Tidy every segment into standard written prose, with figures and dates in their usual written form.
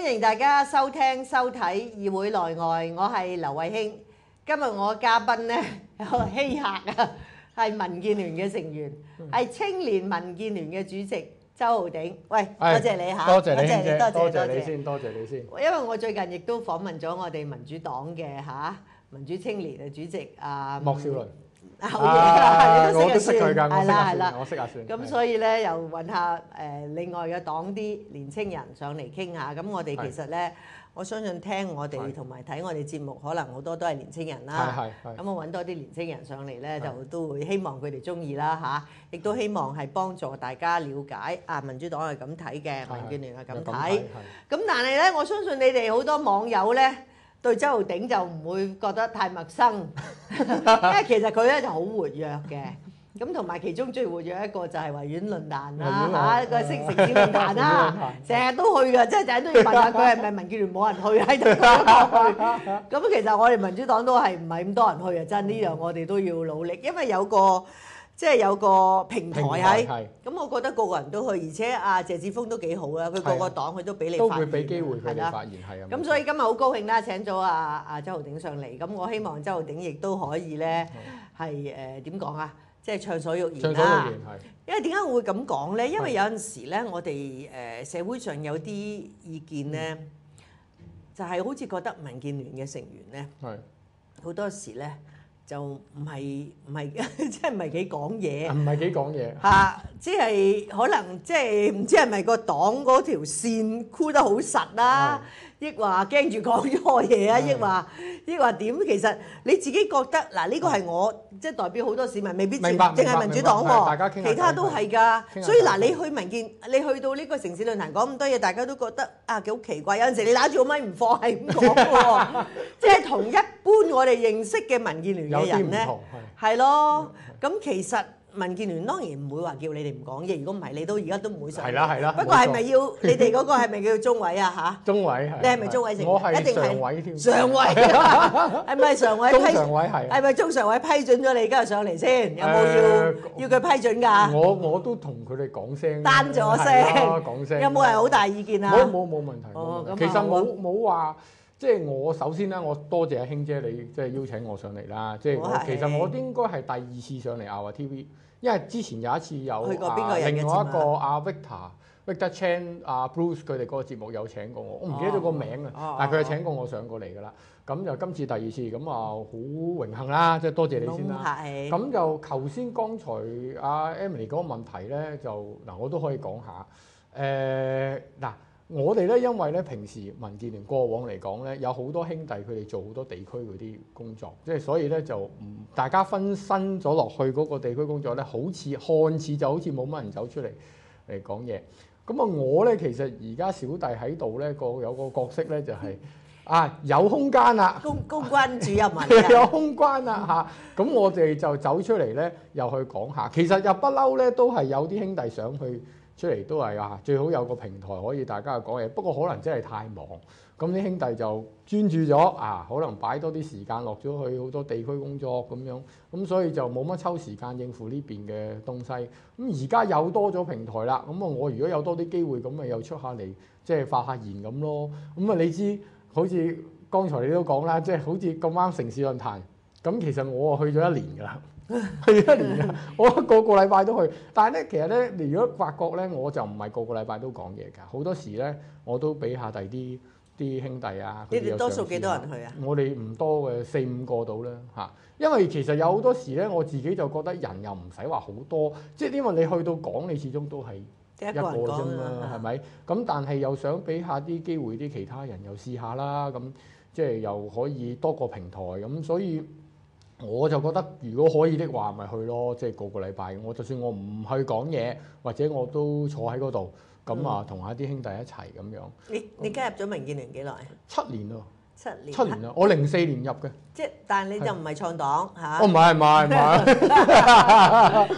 歡迎大家收聽收睇議會內外，我係劉慧卿。今日我嘅嘉賓呢，有個稀客啊，係民建聯嘅成員，係青年民建聯嘅主席周浩鼎。喂，多謝你嚇， 多謝你多謝你先，多謝你先。 因為我最近亦都訪問咗我哋民主黨嘅民主青年嘅主席莫少麟。 好嘢， 我都識佢㗎， 係啦， 我識阿算。 咁所以咧，又揾下另外嘅黨啲年青人上嚟傾下。咁我哋其實咧，我相信聽我哋同埋睇我哋節目，可能好多都係年青人啦。咁我揾多啲年青人上嚟咧，就都會希望佢哋中意啦嚇，亦都希望係幫助大家了解民主黨係咁睇嘅，民建聯係咁睇。咁但係咧，我相信你哋好多網友咧，對周浩鼎就唔會覺得太陌生，因為其實佢咧就好活躍嘅，咁同埋其中最活躍一個就係維園論壇啦嚇，個城市論壇啦，成日都去㗎，即係成日都要問下佢係咪民建聯冇人去喺度去。咁其實我哋民主黨都係唔係咁多人去啊？真呢樣我哋都要努力，因為有個平台喺，咁我覺得個個人都去，而且謝志峰都幾好啦，佢個個黨佢都俾你發言， 都會俾機會佢哋發言，係啊。 咁所以今日好高興啦，請咗周浩鼎上嚟，咁我希望周浩鼎亦都可以咧係點講啊，即係暢所欲言啦。因為點解我會咁講咧？因為有陣時咧，我哋社會上有啲意見咧，就係好似覺得民建聯嘅成員咧，好多時咧。就唔係即係唔係幾講嘢， 唔係幾講嘢嚇，即係可能即係唔知係咪個黨嗰條線箍得好實啦，抑或驚住講錯嘢啊，抑或點？其實你自己覺得嗱，呢個係我即係代表好多市民，未必淨係民主黨喎，其他都係㗎。所以嗱，你去民建，你去到呢個城市論壇講咁多嘢，大家都覺得幾好奇怪。有陣時你揦住個咪唔放係咁講喎，即係同一般我哋認識嘅民建聯嘅人咧，係咯。咁其實民建聯當然唔會話叫你哋唔講嘢，如果唔係你都而家都唔會上。 係啦。 不過係咪要你哋嗰個係咪叫中委啊嚇？中委係。你係咪中委成員？ 我係常委添。 常委係咪常委批？ 中常委係。 係咪中常委批准咗你而家上嚟先？有冇要佢批准㗎？ 我都同佢哋講聲。 單咗聲。講聲。有冇人好大意見啊？ 冇問題。其實冇話。即係我首先咧，我多謝阿卿姐你即係邀請我上嚟啦。即係其實我應該係第二次上嚟亞華 TV，因為之前有一次有另外一個阿 Victor Chan、Bruce 佢哋嗰個節目有請過我，我唔記得咗個名啊，但係佢係請過我上過嚟㗎啦。咁就今次第二次，咁好榮幸啦，即係多謝你先啦。咁就頭先剛才阿 Emily 嗰個問題咧，就嗱我都可以講下嗱。我哋咧，因為咧平時民建聯過往嚟講咧，有好多兄弟佢哋做好多地區嗰啲工作，即係所以咧就大家分身咗落去嗰個地區工作咧，看似就好似冇乜人走出嚟講嘢。咁我咧其實而家小弟喺度咧有個角色咧就係有空間啦， 公關主任啊， 有空間啦嚇。咁我哋就走出嚟咧，又去講下。其實又不嬲咧，都係有啲兄弟想去。出嚟都係最好有個平台可以大家去講嘢，不過可能真係太忙，咁啲兄弟就專注咗可能擺多啲時間落咗去好多地區工作咁樣，咁所以就冇乜抽時間應付呢邊嘅東西。咁而家有多咗平台啦，咁我如果有多啲機會，咁咪又出下嚟即係發下言咁咯。咁你知好似剛才你都講啦，即係好似咁啱城市論壇，咁其實我去咗1年㗎啦。去1年㗎，我個個禮拜都去。但係咧，其實咧，你如果發覺咧，我就唔係個個禮拜都講嘢㗎。好多時咧，我都俾下第啲兄弟啊。 你哋多數幾多人去啊？ 我哋唔多嘅，4、5個到啦嚇。因為其實有好多時咧，我自己就覺得人又唔使話好多，即係因為你去到講，你始終都係一個啫嘛，係咪？咁但係又想俾下啲機會啲其他人又試下啦，咁即係又可以多個平台咁，所以。我就覺得如果可以的話，咪去咯，即係個禮拜。我就算我唔去講嘢，或者我都坐喺嗰度，咁同下啲兄弟一齊咁樣。 你加入咗民建聯幾耐 ？7年咯。 7 年啦，我04年入嘅。 即係，但係你就唔係創黨嚇？ 唔係。7 年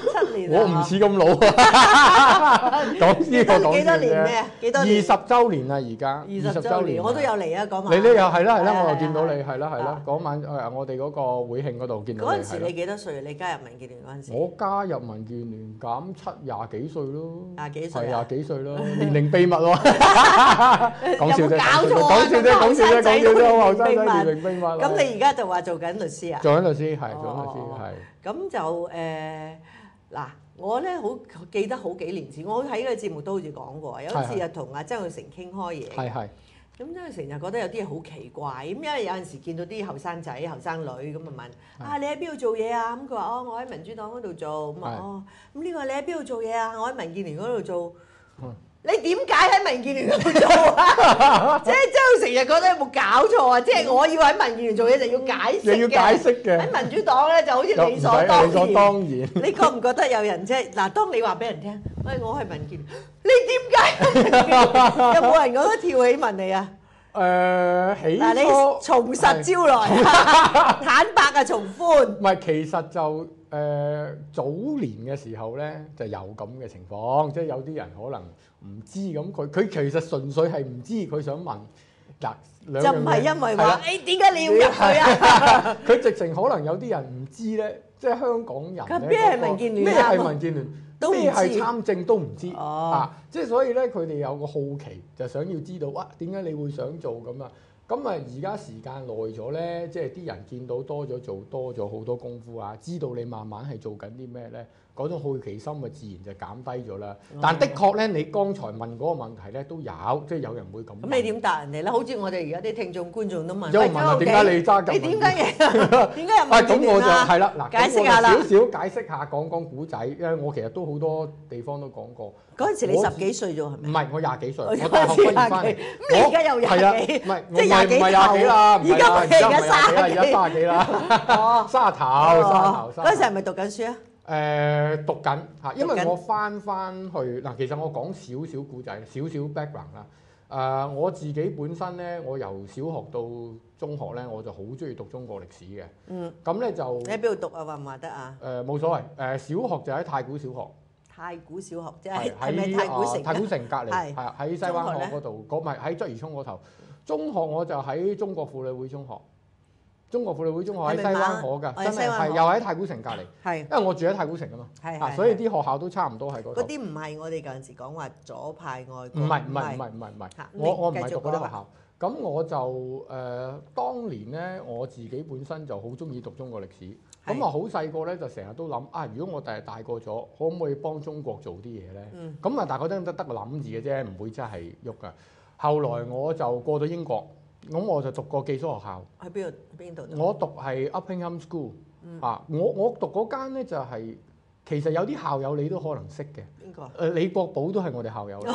啊？ 我唔似咁老啊！講呢個講幾多年咩？幾多年？20週年啦，而家 20週年，我都有嚟啊！嗰晚你又係啦，我又見到你係啦，嗰晚我哋嗰個會慶嗰度見到你。 嗰陣時你幾多歲？你加入民建聯嗰陣時？ 我加入民建聯減20幾歲咯， 廿幾歲係廿幾歲咯，年齡秘密喎。講笑啫， 講笑啫， 好後生仔年齡秘密。 咁你而家就話做緊律師啊？ 做緊律師係，做緊律師係。 咁就嗱，我咧好記得好幾年前，我喺個節目都好似講過，有一次啊同阿曾鈺成傾開嘢。 係。 咁曾鈺成就覺得有啲嘢好奇怪，咁因為有陣時見到啲後生仔、後生女咁啊問：你喺邊度做嘢啊？咁佢話：我喺民主黨嗰度做。咁啊咁呢個你喺邊度做嘢啊？我喺民建聯嗰度做。你點解喺民建聯嗰度做啊？即係曾鈺成日覺得有冇搞錯啊？即係我要喺民建聯做嘢就要解釋嘅。 你要解釋嘅。 喺民主黨咧就好似理所當然。 你覺唔覺得有人即係嗱？當你話俾人聽，喂，我係民建聯，你點解？有冇人覺得跳起問你啊？嗱，你從實招來，坦白啊，從寬。 唔係，其實就早年嘅時候咧，就有咁嘅情況，即係有啲人可能唔知咁，佢其實純粹係唔知，佢想問嗱， 就唔係因為話誒點解你要入去啊？ 佢直情可能有啲人唔知咧，即係香港人咧， 咩係民建聯？ 咩係民建聯？咩係參政都唔知即係所以咧，佢哋有個好奇，就想要知道哇，點解你會想做咁啊？咁啊，而家時間耐咗咧，即係啲人見到多咗做多咗好多功夫啊，知道你慢慢係做緊啲咩咧，嗰種好奇心啊，自然就減低咗啦。但的確咧，你剛才問嗰個問題咧，都有，即係有人會咁。咁你點答人哋咧？好似我哋而家啲聽眾觀眾都問。 有人問啊，點解你揸緊？ 你點解嘢？點解入民建聯啊？ 咁我就係啦，嗱， 解釋下啦， 少少解釋下，講古仔，因為我其實都好多地方都講過。 嗰陣時你10幾歲啫，係咪？ 唔係，我廿幾歲，我大學畢業翻嚟。 咁你而家又廿幾？ 唔係， 即係廿幾啦，而家唔係而家 30幾啦，沙頭。 嗰陣時係咪讀緊書啊？ 讀緊嚇，因為我翻去嗱，其實我講少少古仔，少少 background 啦。我自己本身咧，我由小學到中學咧，我就好中意讀中國歷史嘅。咁咧就你喺邊度讀啊？話唔話得啊？ 冇所謂。小學就喺太古小學。 太古小學即係咪太古城？ 太古城隔離係喺西灣河嗰度，唔係喺鰂魚涌嗰頭。中學我就喺中國婦女會中學。中國婦女會中學喺西灣河㗎，真係又喺太古城隔離。係，因為我住喺太古城啊嘛。所以啲學校都差唔多喺嗰度。 嗰啲唔係我哋嗰陣時講話左派愛國。 唔係，我唔係讀嗰啲學校。咁我就當年咧，我自己本身就好中意讀中國歷史。咁啊，好細個咧就成日都諗啊，如果我第日大個咗，可唔可以幫中國做啲嘢咧？咁啊，大個真得個諗字嘅啫，唔會真係喐㗎。後來我就過咗英國，咁我就讀過寄宿學校。喺邊度？我讀係 Uppingham School。我讀嗰間咧就係其實有啲校友你都可能識嘅。邊個？李國寶都係我哋校友。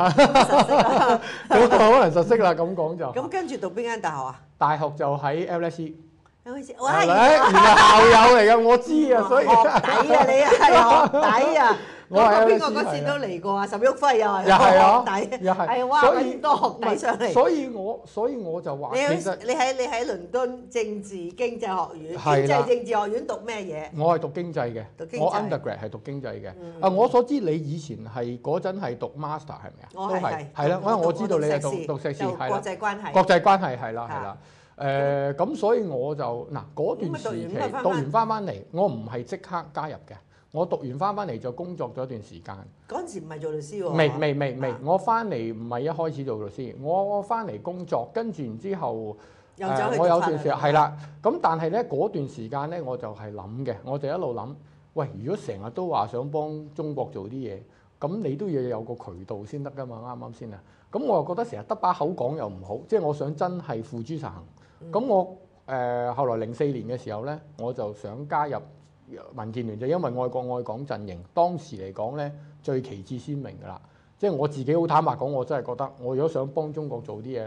咁可能實識啦，咁講就。咁跟住讀邊間大學啊？ 大學就喺 LSE。 哇！ 原來校友嚟㗎，我知啊，所以學底啊，你係學底啊！我邊個嗰時都嚟過啊？岑毓輝又係學底，係哇咁多學底上嚟。 所以我就話， 其實你喺倫敦政治經濟學院、經濟政治學院讀咩嘢？ 我係讀經濟嘅，我 undergrad 係讀經濟嘅。我所知你以前係嗰陣係讀 master 係咪啊？ 我係啦，因為我知道你係讀碩士，係啦， 國際關係。 國際關係係啦。咁所以我就嗱嗰段時期讀完翻嚟，我唔係即刻加入嘅。我讀完翻嚟就工作咗一段時間。嗰陣時唔係做律師喎。 未，我翻嚟唔係一開始做律師，我翻嚟工作，跟住然之後，我有段時間係啦。咁但係咧嗰段時間咧，我就係諗嘅，我就一路諗，喂，如果成日都話想幫中國做啲嘢，咁你都要有個渠道先得㗎嘛，啱唔啱先啊？咁我又覺得成日得把口講又唔好，即係我想真係付諸實行。咁我後來04年嘅時候咧，我就想加入民建聯，就因為愛國愛港陣營，當時嚟講咧最旗幟鮮明㗎啦。即係我自己好坦白講，我真係覺得我如果想幫中國做啲嘢咧，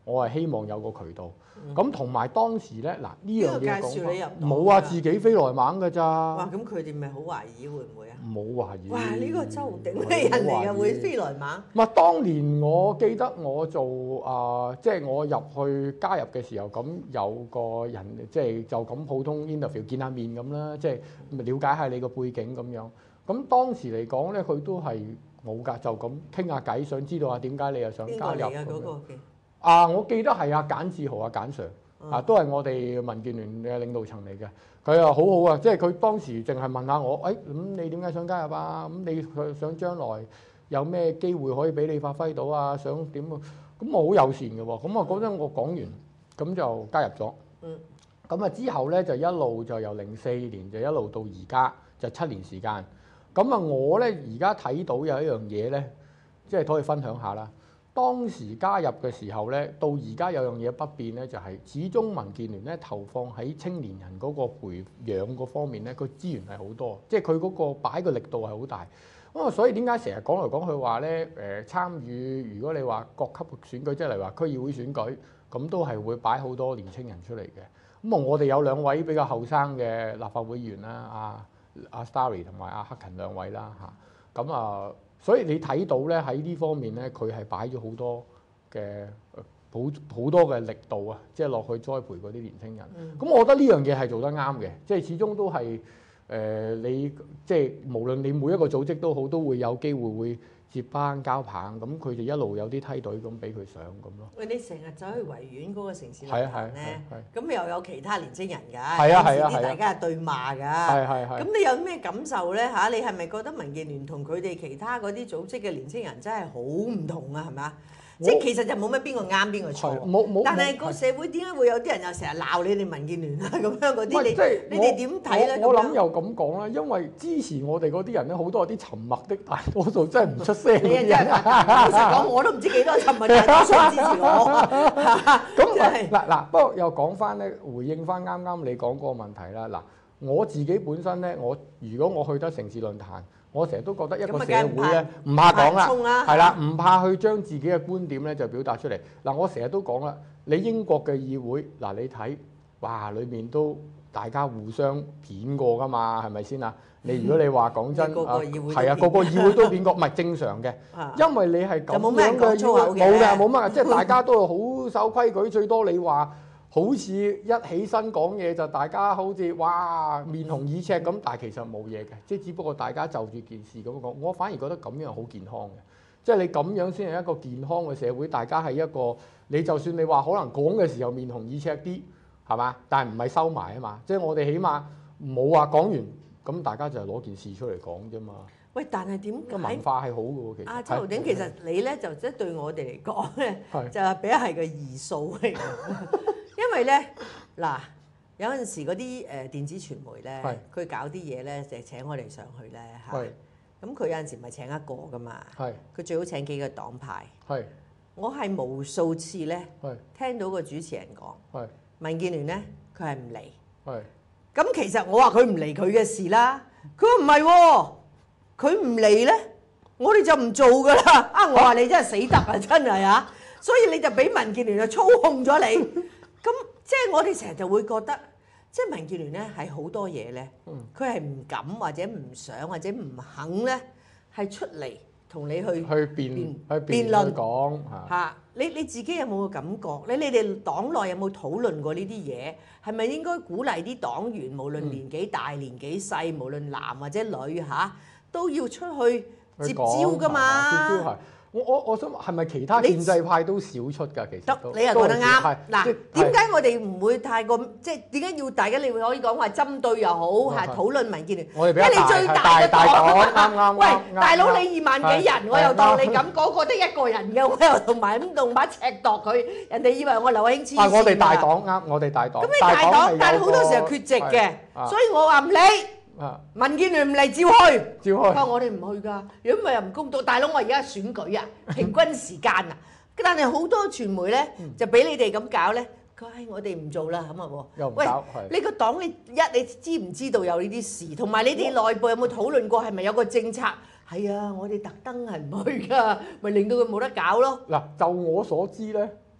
我係希望有個渠道。咁同埋當時咧，嗱呢樣嘢介紹你入黨冇話自己飛來猛㗎咋。 哇！咁佢哋咪好懷疑會唔會啊？ 冇懷疑。 哇！呢個周浩鼎咩人嚟嘅會飛來猛？ 唔係當年我記得我做即係我入去加入嘅時候，咁有個人即係就咁普通 interview 見下面咁啦，即係了解下你個背景咁樣。咁當時嚟講咧，佢都係冇㗎，就咁傾下偈，想知道下點解你又想加入咁樣。我記得係簡志豪簡 Sir 都係我哋民建聯嘅領導層嚟嘅。佢又好好啊，即係佢當時淨係問下我，咁你點解想加入啊？咁你想將來有咩機會可以俾你發揮到啊？想點啊？咁我好友善嘅喎。咁啊嗰陣我講完，咁就加入咗。咁啊之後咧就一路就由04年就一路到而家就7年時間。咁啊我咧而家睇到有一樣嘢咧，即係可以分享下啦。當時加入嘅時候咧，到而家有樣嘢不變咧，就係始終民建聯咧投放喺青年人嗰個培養嗰方面咧，佢資源係好多，即係佢嗰個擺嘅力度係好大。咁啊，所以點解成日講嚟講去話咧參與？如果你話各級選舉，即係例如話區議會選舉，咁都係會擺好多年青人出嚟嘅。咁啊，我哋有2位比較後生嘅立法會議員啦，阿 Starry 同埋阿克勤2位啦嚇。咁啊。所以你睇到咧喺呢方面咧，佢係擺咗好多嘅好多嘅力度啊，即係落去栽培嗰啲年輕人。咁我覺得呢樣嘢係做得啱嘅，即係始終都係你即係無論你每一個組織都好，都會有機會會接班交棒，咁佢哋一路有啲梯隊咁俾佢上咁咯。 喂，你成日走去維園嗰個城市論壇咧，咁又有其他年青人㗎，有時啲大家係對罵㗎。咁你有咩感受咧嚇？你係咪覺得民建聯同佢哋其他嗰啲組織嘅年青人真係好唔同啊？係咪啊？即係其實就冇乜邊個啱邊個錯，但係個社會點解會有啲人又成日鬧你哋民建聯啊咁樣嗰啲？你哋點睇咧？ 我諗又咁講啦，因為支持我哋嗰啲人咧，好多係啲沉默的大多數，真係唔出聲嘅人。 老實講，我都唔知幾多沉默大多數支持我。 咁嗱，不過又講翻咧，回應翻啱啱你講嗰個問題啦。嗱，我自己本身咧，如果我去得城市論壇，我成日都覺得一個社會咧唔怕講啦，係啦，唔怕去將自己嘅觀點咧就表達出嚟。嗱，我成日都講啦，你英國嘅議會嗱，你睇哇，裡面都大家互相片過噶嘛，係咪先啊？如果你話講真，係啊，個個議會都片過，唔係正常嘅，因為你係咁樣嘅議會，冇乜，即係大家都係好守規矩，最多你話。好似一起身講嘢就大家好似哇面紅耳赤咁，但係其實冇嘢嘅，即係只不過大家就住件事咁講。我反而覺得咁樣好健康嘅，即係你咁樣先係一個健康嘅社會。大家係一個你就算你話可能講嘅時候面紅耳赤啲係嘛，但係唔係收埋啊嘛。即係我哋起碼冇話講完咁，大家就係攞件事出嚟講啫嘛。 喂，但係點解文化係好嘅喎？其實周浩鼎其實你咧就即係對我哋嚟講咧，就係比較係個異數嚟嘅。因為咧嗱，有陣時嗰啲電子傳媒咧，佢搞啲嘢咧就係請我哋上去咧嚇。咁佢有陣時唔係請一個噶嘛，佢最好請幾個黨派。我係無數次咧聽到個主持人講，民建聯咧佢係唔嚟。咁其實我話佢唔嚟佢嘅事啦，佢話唔係喎，佢唔嚟咧，我哋就唔做噶啦。我話你真係死得啊，真係啊！所以你就俾民建聯就操控咗你。咁即係我哋成日就會覺得，即係民建聯咧係好多嘢咧，佢係唔敢或者唔想或者唔肯咧，係出嚟同你去辯論講嚇。你自己有冇個感覺？你哋黨內有冇討論過呢啲嘢？係咪應該鼓勵啲黨員，無論年紀大年紀細，無論男或者女嚇，都要出去接招噶嘛？ 我想係咪其他建制派都少出㗎？其實你又覺得啱。嗱，點解我哋唔會太過即係點解要大家你會可以講話針對又好係討論民建聯？因為你最大嘅黨，啱。喂，大佬你2萬幾人，我又當你咁嗰個得1個人嘅，我又同埋咁用把尺度佢，人哋以為我劉慧卿黐線㗎。 我哋大黨啱，我哋大黨。 咁你大黨，但係好多時候缺席嘅，所以我話唔理。民建聯唔嚟照去，我哋唔去㗎。如果唔係又唔公道。大佬我而家選舉啊，平均時間啊，但係好多傳媒咧就俾你哋咁搞咧，佢話我哋唔做啦咁啊喎。 又唔搞， 喂，你個黨你知唔知道有呢啲事？同埋你哋內部有冇討論過係咪有個政策？係啊，我哋特登係唔去㗎，咪令到佢冇得搞咯。 嗱，就我所知咧，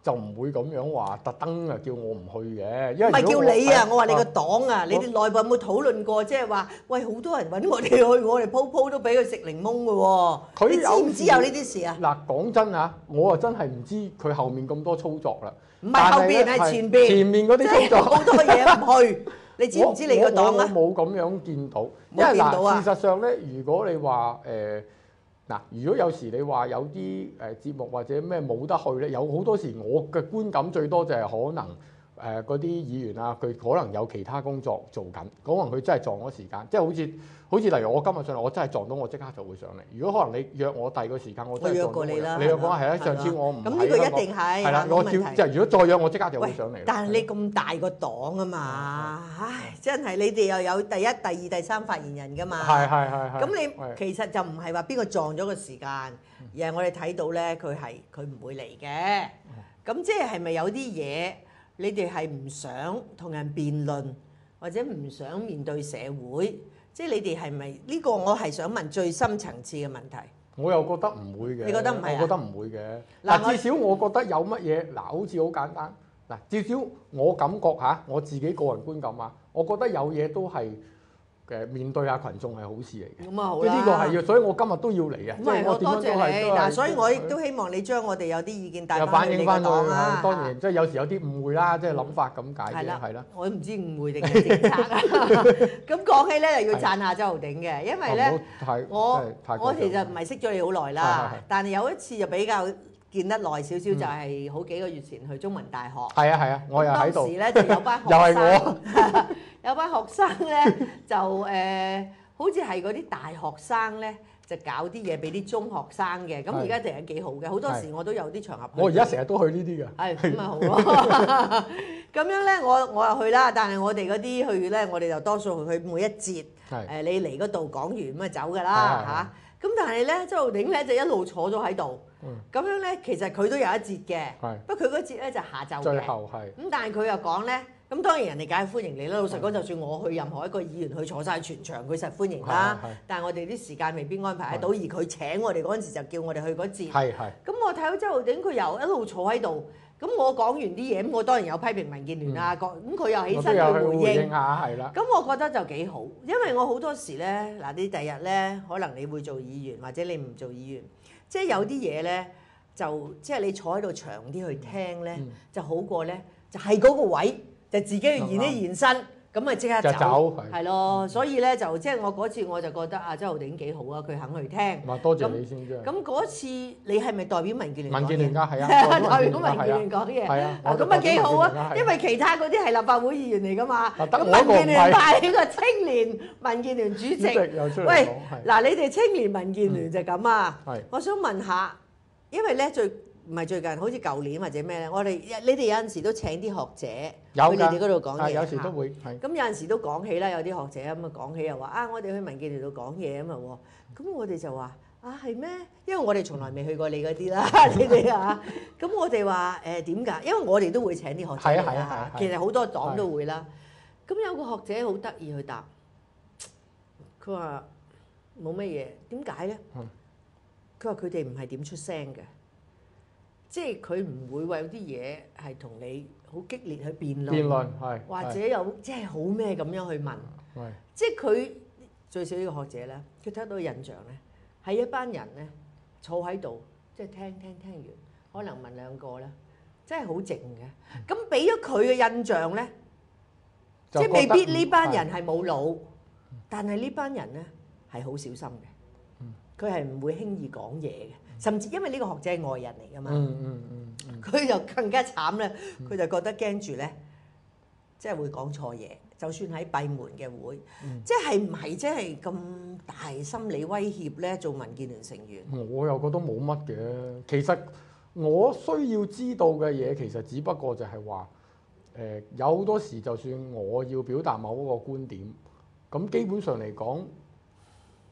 就唔會咁樣話特登啊叫我唔去嘅，因為唔係叫你啊，我話你個黨啊，你哋內部有冇討論過？即係話，喂，好多人揾我哋去，我哋鋪都俾佢食檸檬嘅喎。你知唔知有呢啲事啊？ 嗱，講真啊，我啊真係唔知佢後面咁多操作啦。 唔係後邊係前邊， 前面嗰啲操作好多嘢唔去。你知唔知你個黨啊？ 我冇咁樣見到， 冇見到啊！ 事實上咧，如果你話如果有時你話有啲節目或者咩冇得去咧，有好多時我嘅觀感最多就係可能嗰啲議員啊，佢可能有其他工作做緊，可能佢真係撞咗時間，即係好似例如我今日上嚟，我真係撞到，我即刻就會上嚟。如果可能你約我第二個時間，我真係約過你啦。 你約過係啊？上次我唔咁呢個一定係係啦，我照即係如果再約我即刻就會上嚟。 但係你咁大個黨啊嘛，唉，真係你哋又有第一、第二、第三發言人㗎嘛。 係。 咁你其實就唔係話邊個撞咗個時間，而係我哋睇到咧，佢唔會嚟嘅。咁即係咪有啲嘢你哋係唔想同人辯論，或者唔想面對社會？即係你哋係咪呢個？我係想問最深層次嘅問題。 我又覺得唔會嘅。 你覺得唔係啊？ 我覺得唔會嘅。嗱，至少我覺得有乜嘢嗱，好似好簡單嗱，至少我感覺嚇，我自己個人觀感啊，我覺得有嘢都係面對下群眾係好事嚟嘅。 咁啊好啦， 呢個係要，所以我今日都要嚟嘅。 咁係我多謝你嗱，所以我亦都希望你將我哋有啲意見帶反映翻去啊。 當然，即係有時有啲誤會啦，即係諗法咁解嘅，係啦。 我都唔知誤會定係政策啊。咁講起咧，又要讚下周浩鼎嘅，因為咧，我其實唔係識咗你好耐啦，但係有一次就比較見得耐少少，就係好幾個月前去中文大學。 係啊，我又喺度。 當時咧就有班學生，有班學生咧就好似係嗰啲大學生咧，就搞啲嘢俾啲中學生嘅。咁而家成日幾好嘅，好多時我都有啲場合。 我而家成日都去呢啲嘅。 係咁咪好咯。咁樣咧，我又去啦，但係我哋嗰啲去咧，我哋就多數去每一節。你嚟嗰度講完咁就走㗎啦嚇。咁但係咧，周浩鼎咧就一路坐咗喺度。咁樣咧，其實佢都有一節嘅。不過佢嗰節咧就下晝嘅。 最後係。 咁但係佢又講咧，咁當然人哋梗係歡迎你啦。老實講，就算我去任何一個議員去坐晒全場，佢實歡迎啦。但係我哋啲時間未必安排得到，而佢請我哋嗰陣時就叫我哋去嗰節。咁我睇到周浩鼎佢又一路坐喺度。咁我講完啲嘢，咁我當然有批評民建聯啊，咁佢又起身去回應下，係啦。 咁我覺得就幾好，因為我好多時咧，嗱你第日咧，可能你會做議員，或者你唔做議員，即係有啲嘢咧，就即係你坐喺度長啲去聽咧，就好過咧，就係嗰個位就自己去延一延伸。咁咪即刻走，係咯，所以咧就即係我嗰次我就覺得啊，周浩鼎幾好啊，佢肯去聽。 多謝你先啫。 咁嗰次你係咪代表民建聯？ 民建聯㗎，係啊， 代表民建聯講嘢。係啊，咁咪幾好啊，因為其他嗰啲係立法會議員嚟㗎嘛。咁民建聯派呢個青年民建聯主席。喂，嗱，你哋青年民建聯就咁啊。我想問下，因為咧唔係最近，好似舊年或者咩咧？你哋有陣時都請啲學者去你哋嗰度講嘢， 有時都會。 咁有陣時都講起啦，有啲學者咁啊講起又話啊，我哋去民建聯度講嘢咁啊喎。咁我哋就話啊係咩？因為我哋從來未去過你嗰啲啦，你哋啊。咁我哋話點解？因為我哋都會請啲學者嚟啦。其實好多黨都會啦。咁有個學者好得意去答，佢話冇乜嘢。點解咧？佢話佢哋唔係點出聲嘅。即係佢唔會為有啲嘢係同你好激烈去辯論，或者有即係好咩咁樣去問。即係佢最少呢個學者咧，佢睇到印象咧，係一班人咧坐喺度，即係聽完，可能問兩個咧，真係好靜嘅。咁俾咗佢嘅印象咧，即係未必呢班人係冇腦，但係呢班人咧係好小心嘅。佢係唔會輕易講嘢嘅。甚至因為呢個學者係外人嚟㗎嘛，佢就更加慘咧，佢就覺得驚住咧，即係會講錯嘢。就算喺閉門嘅會，即係唔係即係咁大心理威脅咧？做民建聯成員， 我又覺得冇乜嘅。其實我需要知道嘅嘢，其實只不過就係話，有好多時就算我要表達某一個觀點，咁基本上嚟講，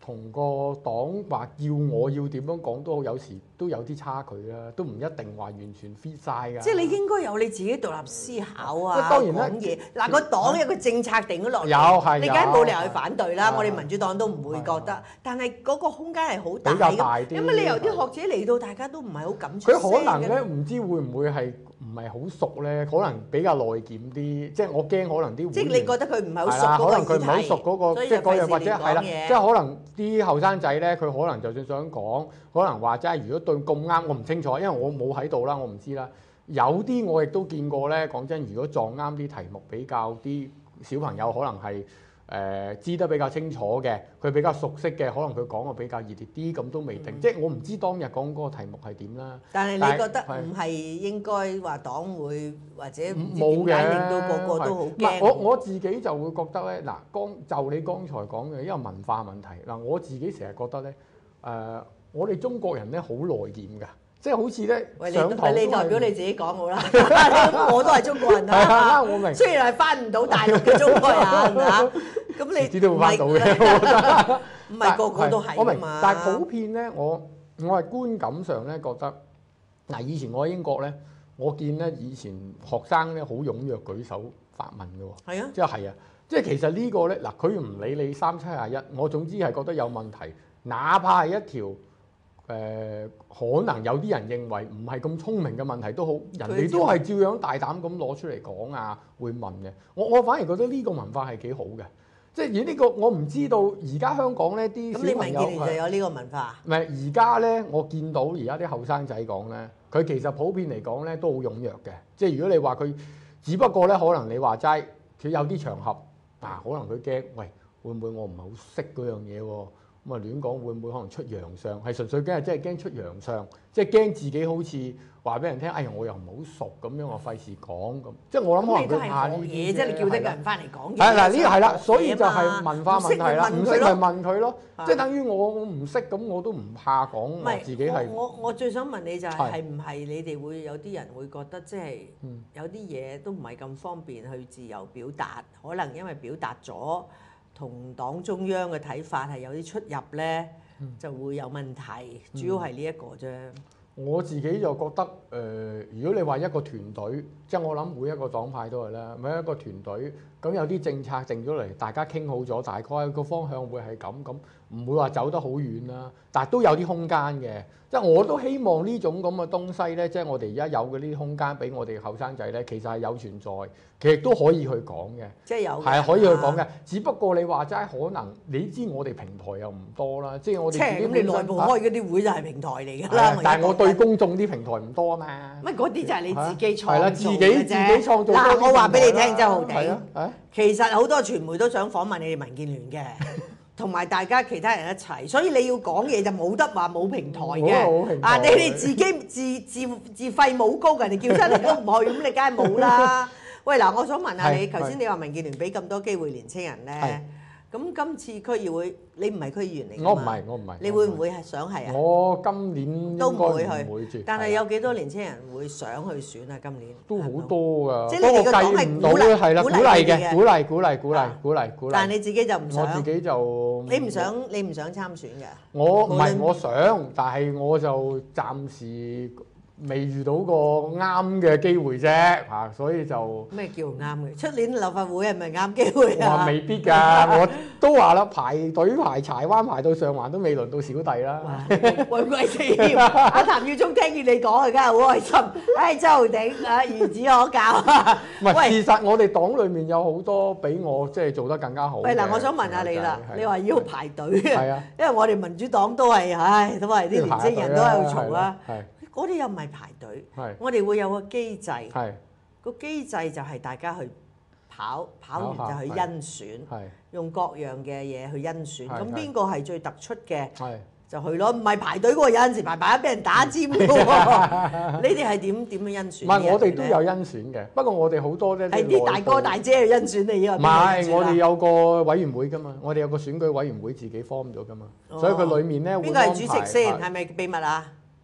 同個黨話叫我要點樣講都好，有時都有啲差距啦，都唔一定話完全 fit 晒㗎。 即係你應該有你自己獨立思考啊， 當然講嘢。嗱個黨有個政策定咗落嚟， 有你梗係冇理由去反對啦。我哋民主黨都唔會覺得，但係嗰個空間係好大嘅。有乜理由啲學者嚟到大家都唔係好敢出聲嘅？ 佢可能咧唔知會唔會係唔係好熟咧？可能比較內斂啲，即係我驚可能啲。 即係你覺得佢唔係好熟嗰個議題， 可能佢唔係好熟嗰個，即係嗰樣或者係啦，即係可能啲後生仔咧，佢可能就算想講，可能話齋，如果對咁啱，我唔清楚，因為我冇喺度啦，我唔知啦。有啲我亦都見過咧，講真，如果撞啱啲題目比較啲小朋友可能係知得比較清楚嘅，佢比較熟悉嘅，可能佢講嘅比較熱烈啲，咁都未定。即係我唔知當日講嗰個題目係點啦。 但係你覺得唔係應該話黨會或者冇嘅，令到個個都好驚。 我自己就會覺得咧，嗱，就你剛才講嘅，因為文化問題嗱，我自己成日覺得咧，我哋中國人咧好內斂㗎。即係好似咧，上堂你代表你自己講好啦，我都係中國人啦。我明。 雖然係翻唔到大陸嘅中國人嚇，咁你知都會翻到嘅。 唔係個個都係我明，但係普遍咧，我係觀感上咧覺得，嗱，以前我喺英國咧，我見咧以前學生咧好踴躍舉手發問嘅喎。 係啊。 即係啊，即係其實呢個咧，嗱，佢唔理你3721，我總之係覺得有問題，哪怕係一條。可能有啲人認為唔係咁聰明嘅問題都好，人哋都係照樣大膽咁攞出嚟講啊，會問嘅。我反而覺得呢個文化係幾好嘅，即係而呢個我唔知道而家香港呢啲小朋友，咁你民建聯就有呢個文化？ 唔係而家咧，我見到而家啲後生仔講咧，佢其實普遍嚟講咧都好踴躍嘅。即係如果你話佢，只不過咧可能你話齋，佢有啲場合可能佢驚，喂，會唔會我唔係好識嗰樣嘢喎？咁啊亂講會唔會可能出洋相？係純粹驚係真係驚出洋相，即係驚自己好似話俾人聽，哎呀我又唔係好熟咁樣，我費事講咁。即係我諗可能佢怕呢啲嘢啫，你叫得個人翻嚟講嘢。 係嗱，呢個係啦，所以就係文化問題啦。唔識咪問佢咯，即係等於我唔識咁，我都唔怕講我自己係。 我最想問你就係唔係你哋會有啲人會覺得即係有啲嘢都唔係咁方便去自由表達，可能因為表達咗。同黨中央嘅睇法係有啲出入咧，就會有問題。主要係呢一個啫。 我自己就覺得，如果你話一個團隊，即係我諗每一個黨派都係啦，每一個團隊咁有啲政策定咗嚟，大家傾好咗，大概個方向會係咁，唔會話走得好遠啦。但係都有啲空間嘅，即係我都希望呢種咁嘅東西咧，即係我哋而家有嘅呢啲空間俾我哋後生仔咧，其實係有存在，其實都可以去講嘅， 即係有係可以去講嘅。只不過你話齋可能你知我哋平台又唔多啦，即係我哋自己咁你內部開嗰啲會就係平台嚟㗎啦。 但係我對公眾啲平台唔多啊嘛。 乜嗰啲就係你自己創造嘅啫。 係啦，自己創造。 嗱，我話俾你聽，周浩鼎， 啊， 其實好多傳媒都想訪問你哋民建聯嘅。同埋大家其他人一齊，所以你要講嘢就冇得話冇平台嘅。啊，你哋自己自廢武功，人哋叫出嚟都唔去，咁你梗係冇啦。喂，嗱，我想問下你，頭先你話民建聯俾咁多機會年青人咧，咁今次區議會你唔係區議員嚟㗎嘛？ 我唔係。 你會唔會係想係啊？ 我今年都唔會去， 但係有幾多年青人會想去選啊？今年都好多㗎。 即係你哋個黨係鼓勵嘅， 鼓勵。 但係你自己就唔想。 我自己就你唔想參選嘅？ 我唔係我想，但係我就暫時未遇到個啱嘅機會啫，嚇，所以就咩叫啱嘅？出年立法會係咪啱機會啊？ 我話未必㗎，我都話啦，排隊排柴灣排到上環都未輪到小弟啦。 喂鬼死！阿譚耀宗聽見你講啊，梗係好開心。唉，周浩鼎啊，孺子可教。 唔係，事實我哋黨裡面有好多比我即係做得更加好。 喂，嗱，我想問下你啦，你話要排隊係啊， 因為我哋民主黨都係，唉，都係啲年輕人都喺度嘈啦。嗰啲又唔係排隊，我哋會有個機制，個機制就係大家去跑完就去甄選，用各樣嘅嘢去甄選。咁邊個係最突出嘅就去咯，唔係排隊喎。有陣時排一俾人打尖嘅喎。你哋係點樣甄選？ 唔係我哋都有甄選嘅，不過我哋好多咧係啲大哥大姐去甄選你啊。 唔係，我哋有個委員會㗎嘛，我哋有個選舉委員會自己 form 咗㗎嘛，所以佢裡面咧會邊個係主席先？係咪秘密啊？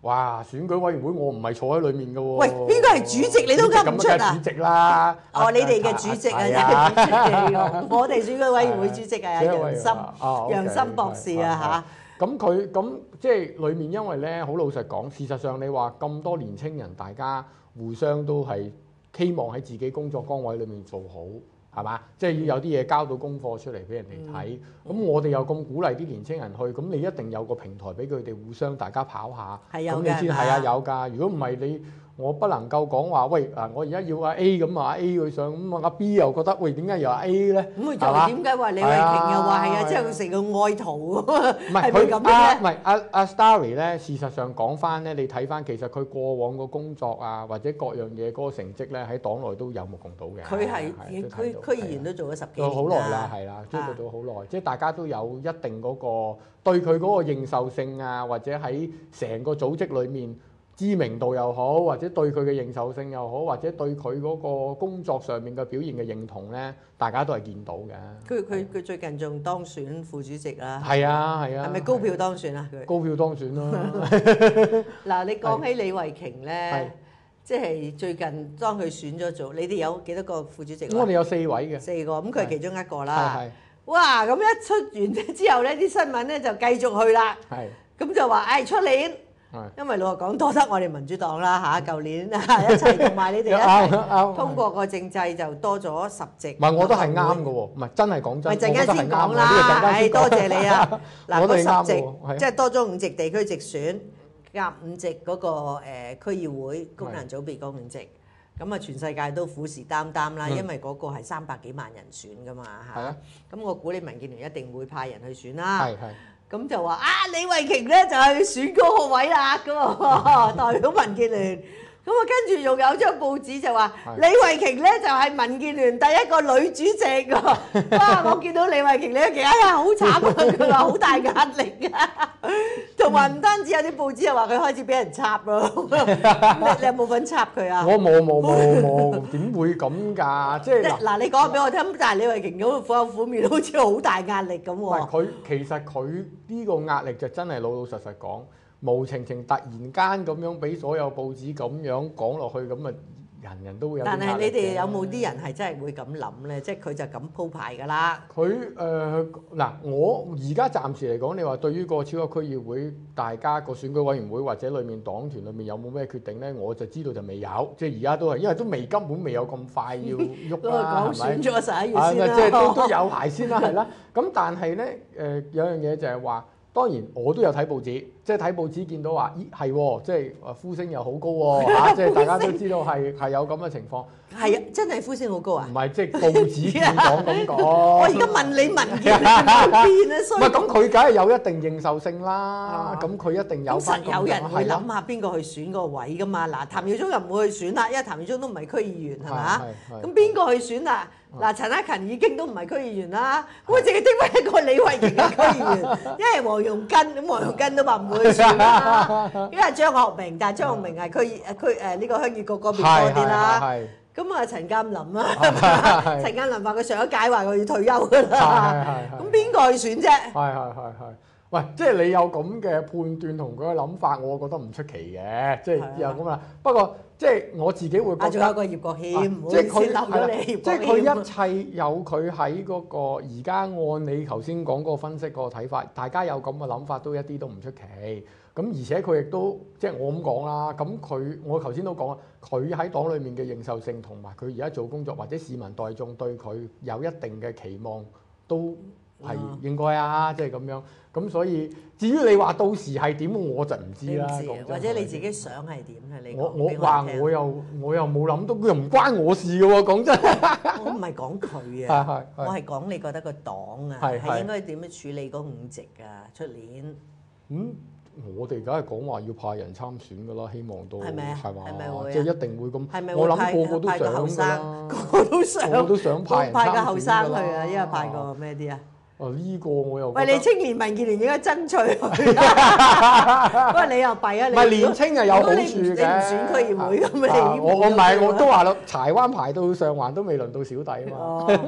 哇！選舉委員會我唔係坐喺裡面嘅喎。 喂，邊個係主席你都噏唔出啊？ 主席啦。 哦，你哋嘅主席啊，主席我哋選舉委員會主席係楊森博士啊嚇。 咁即係裡面，因為咧好老實講，事實上你話咁多年青人，大家互相都係希望喺自己工作崗位裏面做好，係嘛？即係要有啲嘢交到功課出嚟俾人哋睇。咁我哋又咁鼓勵啲年青人去，咁你一定有個平台俾佢哋互相大家跑下。 係有嘅。 咁你先係啊，有㗎。如果唔係你。我不能夠講話，喂我而家要阿 A 咁啊 A 佢上，咁阿 B 又覺得喂點解又阿 A 咧？ 咁佢就點解話李慧瓊又話係啊？即係佢成個愛徒喎，係咪咁咧？唔係阿 Starry 咧，事實上講翻咧，你睇翻其實佢過往個工作啊，或者各樣嘢嗰個成績咧，喺黨內都有目共睹嘅。 佢係區議員都做咗10幾年啦。 好耐啦，係啦，都做咗好耐，即係大家都有一定嗰個對佢嗰個認受性啊，或者喺成個組織裡面。知名度又好，或者對佢嘅認受性又好，或者對佢嗰個工作上面嘅表現嘅認同咧，大家都係見到嘅。 佢最近仲當選副主席啦。 係啊係啊。 係咪高票當選啊？佢高票當選咯。 嗱，你講起李慧瓊咧，即係最近當佢選咗做，你哋有幾多個副主席？ 我哋有4位嘅。 4個，咁佢係其中一個啦。係。哇！咁一出完之後咧，啲新聞咧就繼續去啦。係。咁就話出年。因為老實講多得我哋民主黨啦嚇，舊年一齊同埋你哋一齊通過個政制就多咗10席。 唔係我都係啱嘅喎，唔係真係講真。 咪陣間先講啦，多謝你啊！嗱，嗰10席即係多咗5席地區直選，夾5席嗰個區議會功能組別嗰5席。咁啊，全世界都虎視眈眈啦，因為嗰個係300幾萬人選㗎嘛嚇。咁我估你民建聯一定會派人去選啦。係。咁就話李慧瓊咧就係選嗰個位啦，咁啊代表民建聯。咁啊跟住仲有張報紙就話李慧瓊咧就係民建聯第一個女主席喎。哇！我見到李慧瓊咧，其實好慘啊，佢話好大壓力啊。同埋唔單止有啲報紙又話佢開始俾人插咯。你有冇份插佢啊？ 我冇，點會咁㗎？即係嗱，你講俾我聽，但係李慧瓊嗰個苦口苦面，好似好大壓力咁喎。 佢其實佢呢個壓力就真係老老實實講。無情情突然間咁樣俾所有報紙咁樣講落去，咁啊人人都會有。但係你哋有冇啲人係真係會咁諗咧？即係佢就咁鋪排㗎啦。 佢嗱，我而家暫時嚟講，你話對於個超級區議會，大家個選舉委員會或者裡面黨團裡面有冇咩決定咧？我就知道就未有，即係而家都係，因為都根本未有咁快要喐啦，係咪？ 選咗11月先啦， 即係都有排先啦，係啦。咁但係咧有樣嘢就係話。當然我都有睇報紙，即係睇報紙見到話，咦係喎，即係呼聲又好高喎嚇，即係大家都知道係有咁嘅情況。 係啊，真係呼聲好高啊！ 唔係即係報紙講咁講。 我而家問你民建聯喺邊啊？ 唔係咁，佢梗係有一定認受性啦。咁佢一定有翻。 咁實有人會諗下邊個去選嗰個位㗎嘛？嗱，譚耀宗又唔會去選啦，因為譚耀宗都唔係區議員係嘛？咁邊個去選啊？嗱，陳克勤已經都唔係區議員啦，我淨係聽翻一個李慧瓊嘅區議員，因為黃容根，咁黃容根都話唔會去選啦，因為張學明，但係張學明係呢個鄉議局嗰邊多啲啦。咁啊，陳鑑林啦，陳鑑林話佢上一屆話佢要退休㗎啦，咁邊個去選啫？ 係。喂，即係你有咁嘅判斷同佢嘅諗法，我覺得唔出奇嘅，即係又咁啦。不過即係我自己會覺得， 仲有個葉國謙， 即係佢漏咗你。 即係佢一切有佢喺嗰個而家按你頭先講嗰個分析嗰個睇法，大家有咁嘅諗法都一啲都唔出奇。咁而且佢亦都即係我咁講啦。咁我頭先都講啦，佢喺黨裡面嘅認受性同埋佢而家做工作或者市民大眾對佢有一定嘅期望都係應該啊，即係咁樣。咁所以至於你話到時係點，我就唔知啦。 或者你自己想係點咧？你我又冇諗到，佢又唔關我事嘅喎。講真， 我唔係講佢啊，我係講你覺得個黨啊係應該點樣處理嗰5席啊？出年我哋梗係講話要派人參選㗎啦，希望都係咪？ 係咪會？ 即係一定會咁。我諗個個都想㗎啦， 個個都想派人參選㗎啦。 派個後生去啊，因為派個咩啲啊？ 呢個我又喂，你青年民建聯應該爭取佢，不過你又弊啊！你唔係年青係有好處嘅， 你唔選區議會咁你我唔係，我都話啦，柴灣排到上環都未輪到小弟啊嘛。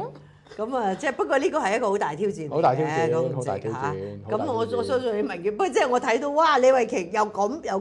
咁啊，即係不過呢個係一個好大挑戰嚟嘅， 好大挑戰， 講好大挑戰。 咁我相信你民建，不過即係我睇到哇，李慧瓊又咁又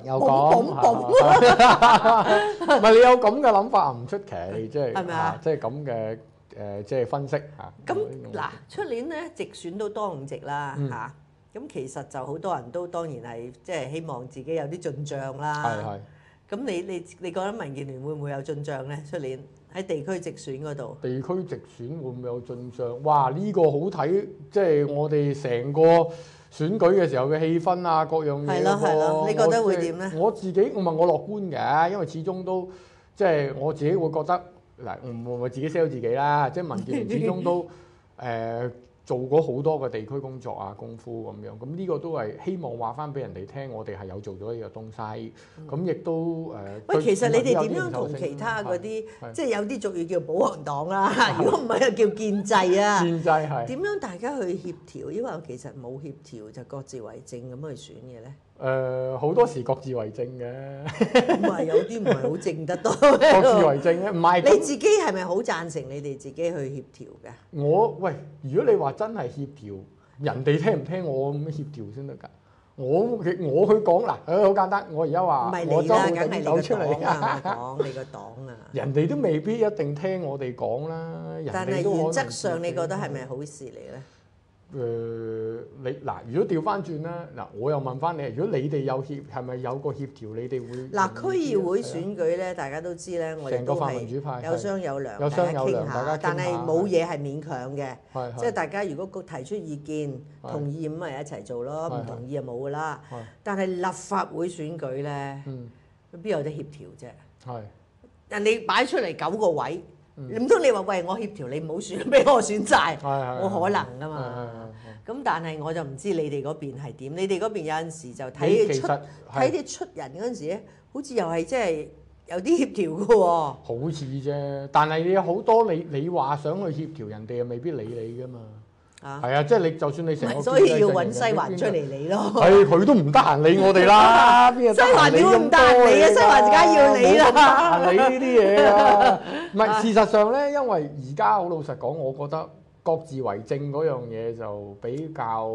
唔係你有咁嘅諗法唔出奇，即係係咪啊？ 即係咁嘅即係分析嚇。 咁嗱，出年咧直選都多5席啦嚇，咁其實就好多人都當然係即係希望自己有啲進帳啦。 係。 咁你覺得民建聯會唔會有進帳咧？出年喺地區直選嗰度， 地區直選會唔會有進帳？哇！呢個好睇，即係我哋成個選舉嘅時候嘅氣氛啊，各樣嘢。 係咯，你覺得會點咧？ 我自己我樂觀嘅，因為始終都即係我自己會覺得嗱，我自己 sell 自己啦，即係民建聯始終都做過好多嘅地區工作啊功夫咁樣，咁呢個都係希望話翻俾人哋聽，我哋係有做咗呢個東西，咁亦都喂，其實你哋點樣同其他嗰啲，即係有啲俗語叫保皇黨啦，如果唔係又叫建制啊？建制係點樣大家去協調？因為其實冇協調就各自為政咁去選嘅咧。 好多時各自為政嘅， 唔係有啲唔係好正得多。 各自為政咧，唔係你自己係咪好贊成你哋自己去協調嘅？ 喂，如果你話真係協調，人哋聽唔聽我咁協調先得㗎？我去講嗱，好簡單，我而家話我周浩鼎走出嚟講你個黨啊， 人哋都未必一定聽我哋講啦。 但係原則上，你覺得係咪好事嚟咧？ 你嗱，如果調翻轉啦，嗱，我又問翻你，如果你哋有係咪有個協調，你哋會嗱區議會選舉咧，大家都知咧，我哋都係有商有量，大家傾下，但係冇嘢係勉強嘅，即係大家如果提出意見，同意咁咪一齊做咯，唔同意就冇噶啦。但係立法會選舉咧，邊有得協調啫？係人哋擺出嚟9個位。唔通你話喂，我協調你唔好選，俾我選晒，冇可能噶嘛。咁但係我就唔知你哋嗰邊係點。你哋嗰邊有陣時就睇啲出人嗰陣時咧，好似又係即係有啲協調嘅喎。 好似啫，但係你有好多你話想去協調，人哋又未必理你噶嘛。係啊，即係你就算你成個， 所以要揾西環出嚟理咯。 係佢都唔得閒理我哋啦，邊有得閒理咁多嘢？ 西環梗係要理啦， 得閒理呢啲嘢啊！唔係事實上咧，因為而家好老實講，我覺得各自為政嗰樣嘢就比較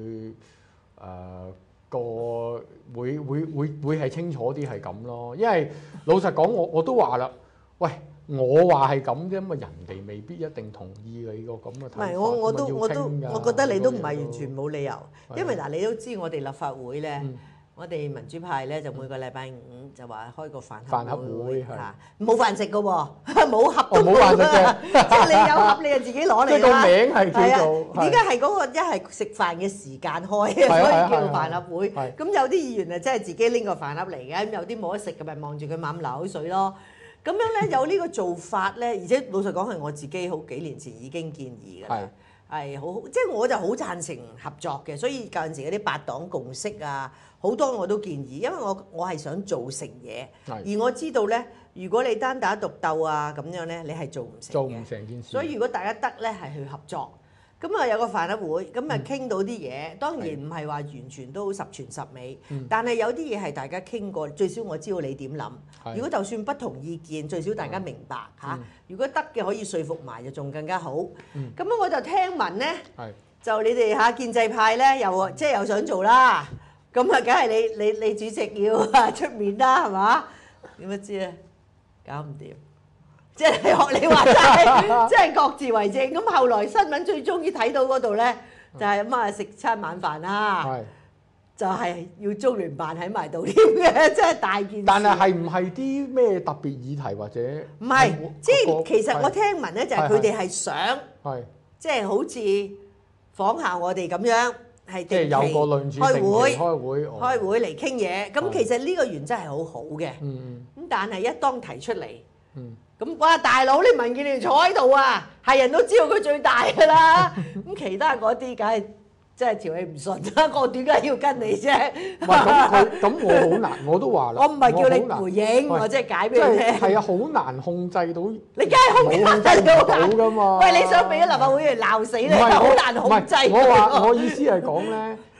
會係清楚啲係咁咯。因為老實講，我都話啦，喂。我話係咁啫嘛，人哋未必一定同意你個咁嘅睇法。唔係， 我覺得你都唔係完全冇理由，因為嗱，你都知我哋立法會咧，我哋民主派咧就每個禮拜5就話開個飯盒會嚇，冇飯食嘅喎，冇盒都冇飯食嘅，即係你有盒你就自己攞嚟啦。 即係個名係叫做， 而家係嗰個一係食飯嘅時間開，所以叫飯盒會。咁有啲議員啊，真係自己拎個飯盒嚟嘅，咁有啲冇得食嘅咪望住佢猛流口水咯。咁樣咧有呢個做法咧，而且老實講係我自己好幾年前已經建議嘅，係好，即係我就好贊成合作嘅，所以舊陣時嗰啲8黨共識啊，好多我都建議，因為我係想做成嘢，而我知道咧，如果你單打獨鬥啊咁樣咧，你係做唔成件事，所以如果大家得咧係去合作。咁啊有個飯盒會，咁啊傾到啲嘢，當然唔係話完全都十全十美，但係有啲嘢係大家傾過，最少我知道你點諗。如果就算不同意見，最少大家明白嚇。如果得嘅可以說服埋，就仲更加好。咁樣我就聽聞咧，就你哋嚇建制派咧，又即係又想做啦。咁啊，梗係你主席要出面啦，係嘛？點不知啊，搞唔掂。即係學你話齋，即係各自為政。咁後來新聞最中意睇到嗰度咧，就係咁啊食餐晚飯啦，就係要中聯辦喺埋度添嘅，真係大件事。 但係唔係啲咩特別議題或者？ 唔係，即係其實我聽聞咧，就係佢哋係想，即係好似仿效我哋咁樣，係定期開會嚟傾嘢。咁其實呢個原則係好好嘅。咁但係一當提出嚟，咁哇大佬，你民建聯坐喺度啊，係人都知道佢最大㗎啦。咁其他嗰啲梗係真係條氣唔順啦。我點解要跟你啫？ 唔係咁我好難，我都話啦。 我唔係叫你回應，我即係解俾你聽。 係啊，好難控制到。 你梗係控制到㗎嘛？喂，你想俾立法會嚟鬧死你，好難控制。 我意思係講咧，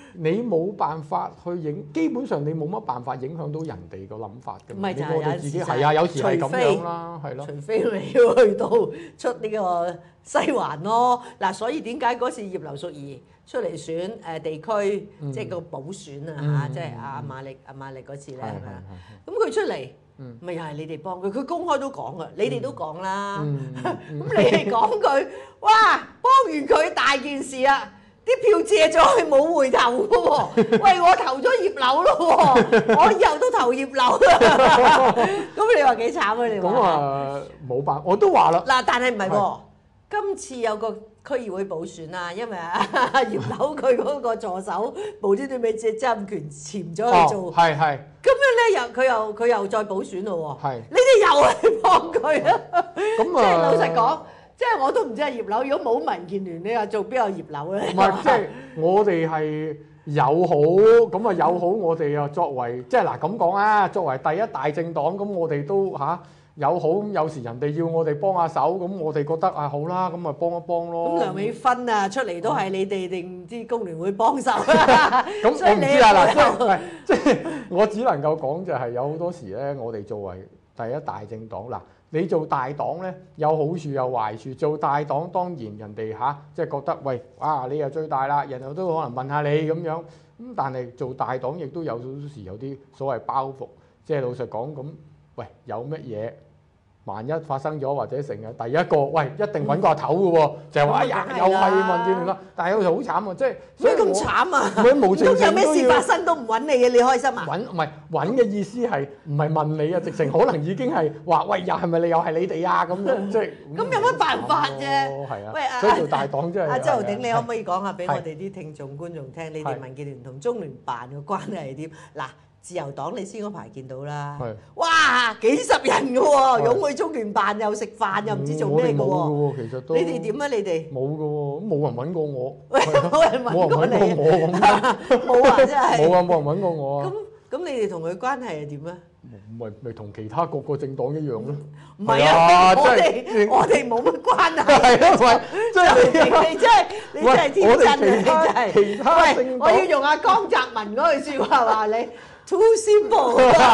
你冇辦法去基本上你冇乜辦法影響到人哋個諗法㗎嘛。 唔係就係我哋自己係啊，有時係咁樣啦，係咯。 除非你要去到出呢個西環咯。嗱，所以點解嗰次葉劉淑儀出嚟選地區，即係個補選啊嚇，即係阿馬力嗰次咧，係咪啊？咁佢出嚟。咪又係你哋幫佢，佢公開都講噶，你哋都講啦。咁你哋講佢，哇！幫完佢大件事啊，啲票借咗去冇回頭噶喎。喂，我投咗葉劉咯喎，我以後都投葉劉啦。咁你話幾慘啊？你話？ 咁啊冇辦法，我都話啦。 嗱，但係唔係喎？今次有個區議會補選啊，因為葉劉佢嗰個助手無端端俾曾蔭權潛咗去做， 係。 咁樣咧佢又再補選咯喎， 係。 你哋又係幫佢啊？ 咁啊， 即係老實講，即係我都唔知係葉劉，如果冇民建聯，你話做邊有葉劉咧？ 唔係，即係我哋係友好，咁啊友好，我哋又作為即係嗱咁講啊，作為第一大政黨，咁我哋都友好，咁有時人哋要我哋幫下手，咁我哋覺得好啦，咁咪幫一幫咯。 咁梁美芬啊出嚟都係你哋定唔知工聯會幫手啊？ 咁我唔知啊嗱，即係我只能夠講就係有好多時咧，我哋作為第一大政黨嗱，你做大黨咧有好處有壞處。做大黨當然人哋即係覺得喂你又最大啦，人哋都可能問下你咁樣。咁但係做大黨亦都有少少時有啲所謂包袱，即係老實講咁。喂，有乜嘢？萬一發生咗或者成日第一個，喂，一定揾個阿頭嘅喎，就係話又係民建聯啦。但係有時好慘啊，即係咩咁慘啊？ 冇情情有咩事發生都唔揾你嘅，你開心啊？ 唔係揾嘅意思係唔係問你啊？直情可能已經係話喂，又係咪你又係你哋啊？咁樣即係咁有乜辦法啫？ 係啊， 喂， 所以做大黨真係。 阿周浩鼎，你可唔可以講下俾我哋啲聽眾觀眾聽？你哋民建聯同中聯辦嘅關係係點？嗱。自由黨你先嗰排見到啦，哇幾十人嘅喎，湧去中聯辦又食飯又唔知做咩嘅喎， 其實都你哋點啊？你哋冇嘅喎，冇人揾過我， 冇人揾過你，冇啊真係， 冇人揾過我啊。 咁你哋同佢關係係點啊？ 咪同其他各個政黨一樣咯。 唔係啊，我哋冇乜關係。 係啊，喂，即係你真係天真啊！你真係。 其他政黨， 我要用阿江澤民嗰句説話話你。Too simple,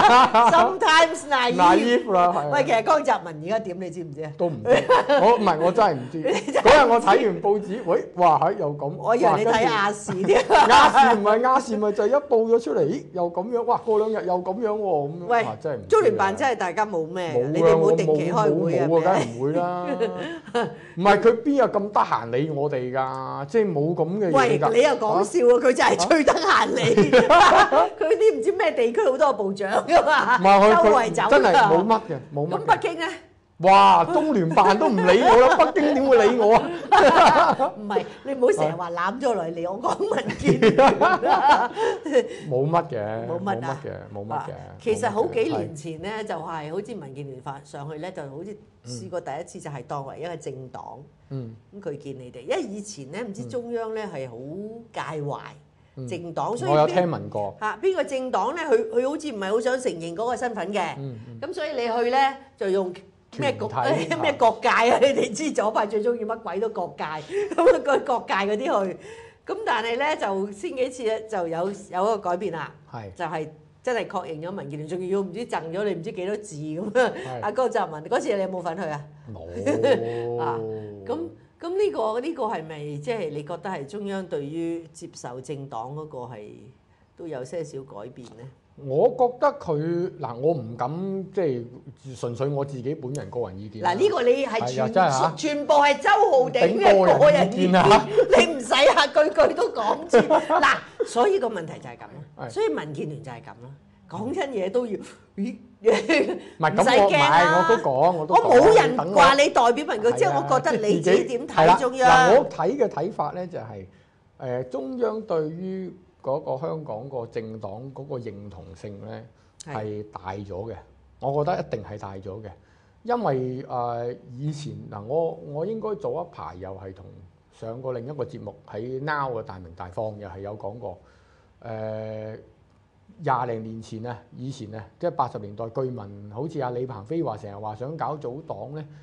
sometimes naive 啦。 喂，其實江澤民而家點你知唔知啊？ 都唔知，我真係唔知。嗰日我睇完報紙，喂，哇又咁。 我以為你睇亞視添。 亞視唔係亞視，咪就係一報咗出嚟，咦又咁樣，哇過兩日又咁樣喎，咁樣。 喂， 真係唔知。 中聯辦真係大家冇咩？你哋冇定期開會啊？ 冇啊，梗係唔會啦。唔係佢邊有咁得閒理我哋㗎？即係冇咁嘅嘢㗎。 喂，你又講笑啊？佢就係最得閒理。佢啲唔知咩地區好多部長㗎嘛，周圍走㗎。 真係冇乜嘅，冇乜。 咁北京咧？ 哇！中聯辦都唔理我啦，北京點會理我啊？ 唔係，你唔好成日話攬咗來理我講民建聯啦。 冇乜嘅， 冇乜啊， 冇乜嘅。 其實好幾年前咧，就係好似民建聯發上去咧，就好似試過第一次就係當為一個政黨。咁佢見你哋，因為以前咧唔知中央咧係好介懷政黨，所以我有聽聞過嚇邊個政黨咧，佢好似唔係好想承認嗰個身份嘅。咁所以你去咧就用。咩各界啊？你哋知左派最中意乜鬼都各界，咁啊各界嗰啲去，咁但係咧就先幾次咧就有一個改變啦，就係真係確認咗民建聯，仲要唔知贈咗你唔知幾多字咁啊！阿江澤民嗰次你有冇份去啊？ 冇啊！咁呢個係咪即係你覺得係中央對於接受政黨嗰個係都有些少改變咧？ 我覺得佢我唔敢即係純粹我自己本人個人意見。 呢個你係全部係周浩鼎嘅個人意見，你唔使句句都講住。所以個問題就係咁咯。所以民建聯就係咁咯，講親嘢都要唔使驚啦。我都講，我冇人話你代表民建，即係我覺得你自己點睇中央？ 我睇嘅睇法咧就係中央對於嗰個香港個政黨嗰個認同性咧係大咗嘅，我覺得一定係大咗嘅，因為以前我應該早一排又係同上過另一個節目喺 Now 嘅大明大放又係有講過20零年前啊，以前啊，即係80年代據聞，好似阿李鵬飛話成日話想搞組黨咧，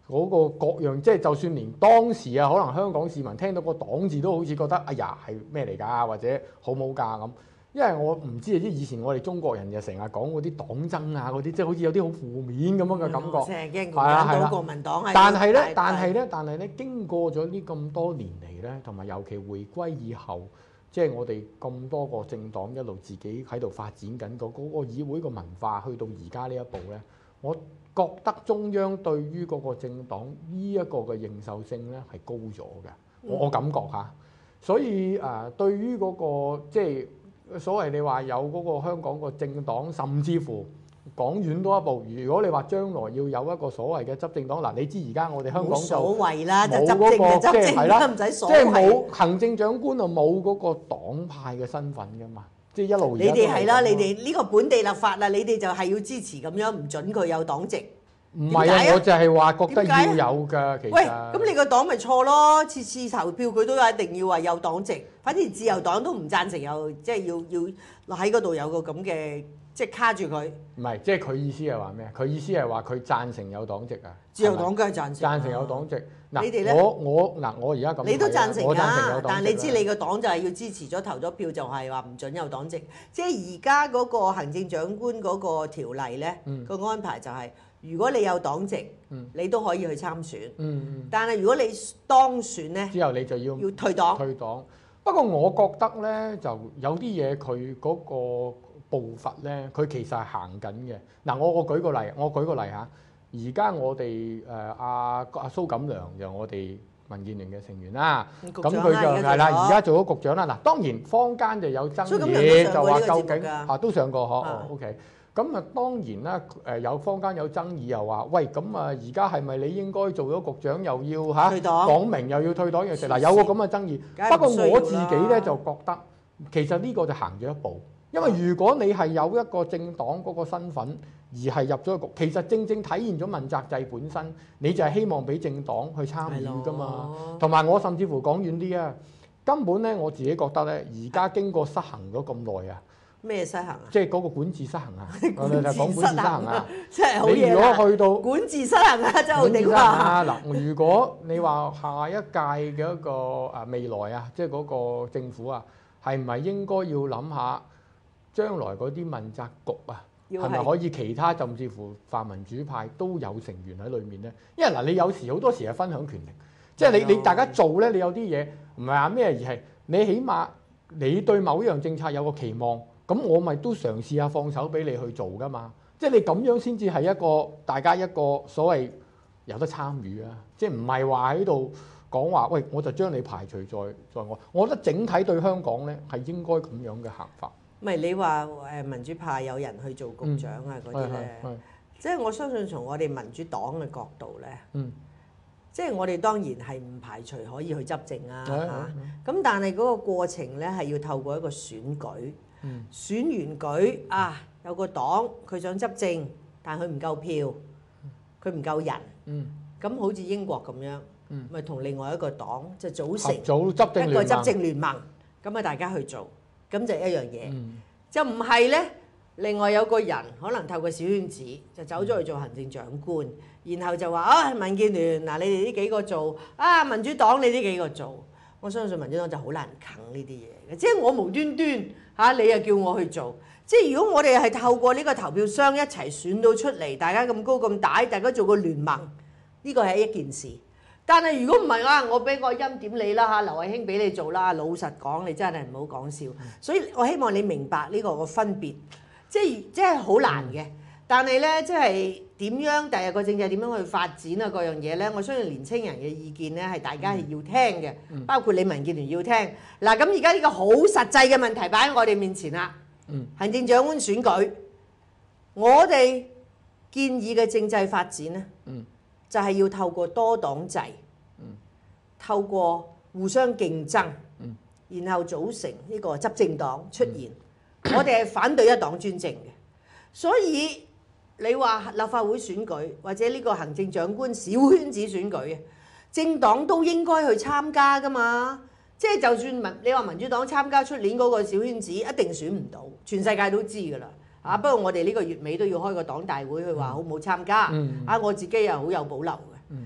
嗰個各樣，即係就算連當時啊，可能香港市民聽到個黨字都好似覺得哎呀係咩嚟㗎，或者好冇㗎咁。因為我唔知啊，即係以前我哋中國人就成日講嗰啲黨爭啊嗰啲，即係好似有啲好負面咁樣嘅感覺。 成日驚講到國民黨係。 但係咧，經過咗呢咁多年嚟咧，同埋尤其回歸以後，即係我哋咁多個政黨一路自己喺度發展緊嗰個議會個文化，去到而家呢一步咧，我覺得中央對於嗰個政黨呢一個嘅認受性咧係高咗嘅，我感覺嚇。所以對於嗰個即係所謂你話有嗰個香港個政黨，甚至乎講遠多一步，如果你話將來要有一個所謂嘅執政黨，嗱你知而家我哋香港就所謂啦，就冇執政嘅執即係係啦政，唔使所即係謂。 冇行政長官啊，冇嗰個黨派嘅身份㗎嘛，即係一路而你家都哋係啦， 咁你哋呢個本地立法啦，你哋就係要支持咁樣，唔準佢有黨籍。 唔係點解啊我就係話覺得點解啊要有㗎，其實。 喂，咁你個黨咪錯咯？次次投票佢都一定要話有黨籍，反正自由黨都唔贊成有，即係要喺嗰度有個咁嘅，即係卡住佢。 唔係，即係佢意思係話咩？佢意思係話佢贊成有黨籍啊？ 自由黨梗係贊成。 贊成有黨籍。嗱， 你哋咧我而家咁睇， 你都贊成我贊成有㗎， 黨籍但係你知你個黨就係要支持咗投咗票，就係話唔準有黨籍。即係而家嗰個行政長官嗰個條例咧，個安排就係，如果你有黨籍，你都可以去參選。但係如果你當選咧， 之後你就要退黨。 退黨。不過我覺得咧，就有啲嘢佢嗰個步伐咧，佢其實係行緊嘅。嗱，我舉個例嚇。而家我哋阿蘇錦良就我哋民建聯嘅成員啦，咁佢就係啦，而家做咗局長啦。嗱，當然坊間就有爭議，就話究竟都上過嗬，OK。咁啊當然啦，有坊間有爭議又話，喂咁啊而家係咪你應該做咗局長又要退黨講明又要退黨又食？嗱，有個咁嘅爭議。不過我自己咧就覺得，其實呢個就行咗一步，因為如果你係有一個政黨嗰個身份，而係入咗個局，其實正正體現咗問責制本身，你就係希望俾政黨去參與㗎嘛。同埋我甚至乎講遠啲啊，根本咧我自己覺得咧，而家經過失衡咗咁耐啊， 咩失衡啊？ 即係嗰個管治失衡啊， 管治失衡啊，真係好你嘢如果去到管治失衡啊，周浩鼎話嗱，如果你話下一屆嘅一個未來啊，即係嗰個政府啊，係唔係應該要諗下將來嗰啲問責局啊？係咪可以其他甚至乎泛民主派都有成員喺裏面咧？因為嗱，你有時好多時係分享權力，即係你大家做咧，你有啲嘢唔係話咩，而係你起碼你對某一樣政策有個期望，咁我咪都嘗試下放手俾你去做噶嘛。即係你咁樣先至係一個大家一個所謂有得參與啊！即係唔係話喺度講話，喂，我就將你排除在外。我覺得整體對香港咧係應該咁樣嘅行法。 唔係你話民主派有人去做局長啊嗰啲咧，即係我相信從我哋民主黨嘅角度咧，即係我哋當然係唔排除可以去執政啊嚇。咁但係嗰個過程咧係要透過一個選舉，選完舉啊有個黨佢想執政，但係佢唔夠票，佢唔夠人，咁好似英國咁樣，咪同另外一個黨就組成一個執政聯盟，咁啊大家去做。咁就一樣嘢，就唔係咧。另外有個人可能透過小圈子就走咗去做行政長官，然後就話民建聯嗱，你哋呢幾個做民主黨你呢幾個做，我相信民主黨就好難啃呢啲嘢嘅。即係我無端端你又叫我去做，即係如果我哋係透過呢個投票箱一齊選到出嚟，大家咁高咁大，大家做個聯盟，呢個係一件事。但係如果唔係我俾個欽點你啦嚇，劉慧卿俾你做啦。老實講，你真係唔好講笑。所以我希望你明白呢個分別，即係好難嘅。但係咧，即係點樣？第日個政制點樣去發展啊？各樣嘢咧，我相信年青人嘅意見咧係大家係要聽嘅，包括你民建聯要聽。嗱，咁而家呢個好實際嘅問題擺喺我哋面前啦。行政長官選舉，我哋建議嘅政制發展咧。就係要透過多黨制，透過互相競爭，然後組成呢個執政黨出現。我哋係反對一黨專政嘅，所以你話立法會選舉或者呢個行政長官小圈子選舉啊，政黨都應該去參加㗎嘛。即係就算你話民主黨參加出年嗰個小圈子，一定選唔到，全世界都知㗎啦。不過我哋呢個月尾都要開個黨大會，去話好唔好參加。我自己又好有保留嘅。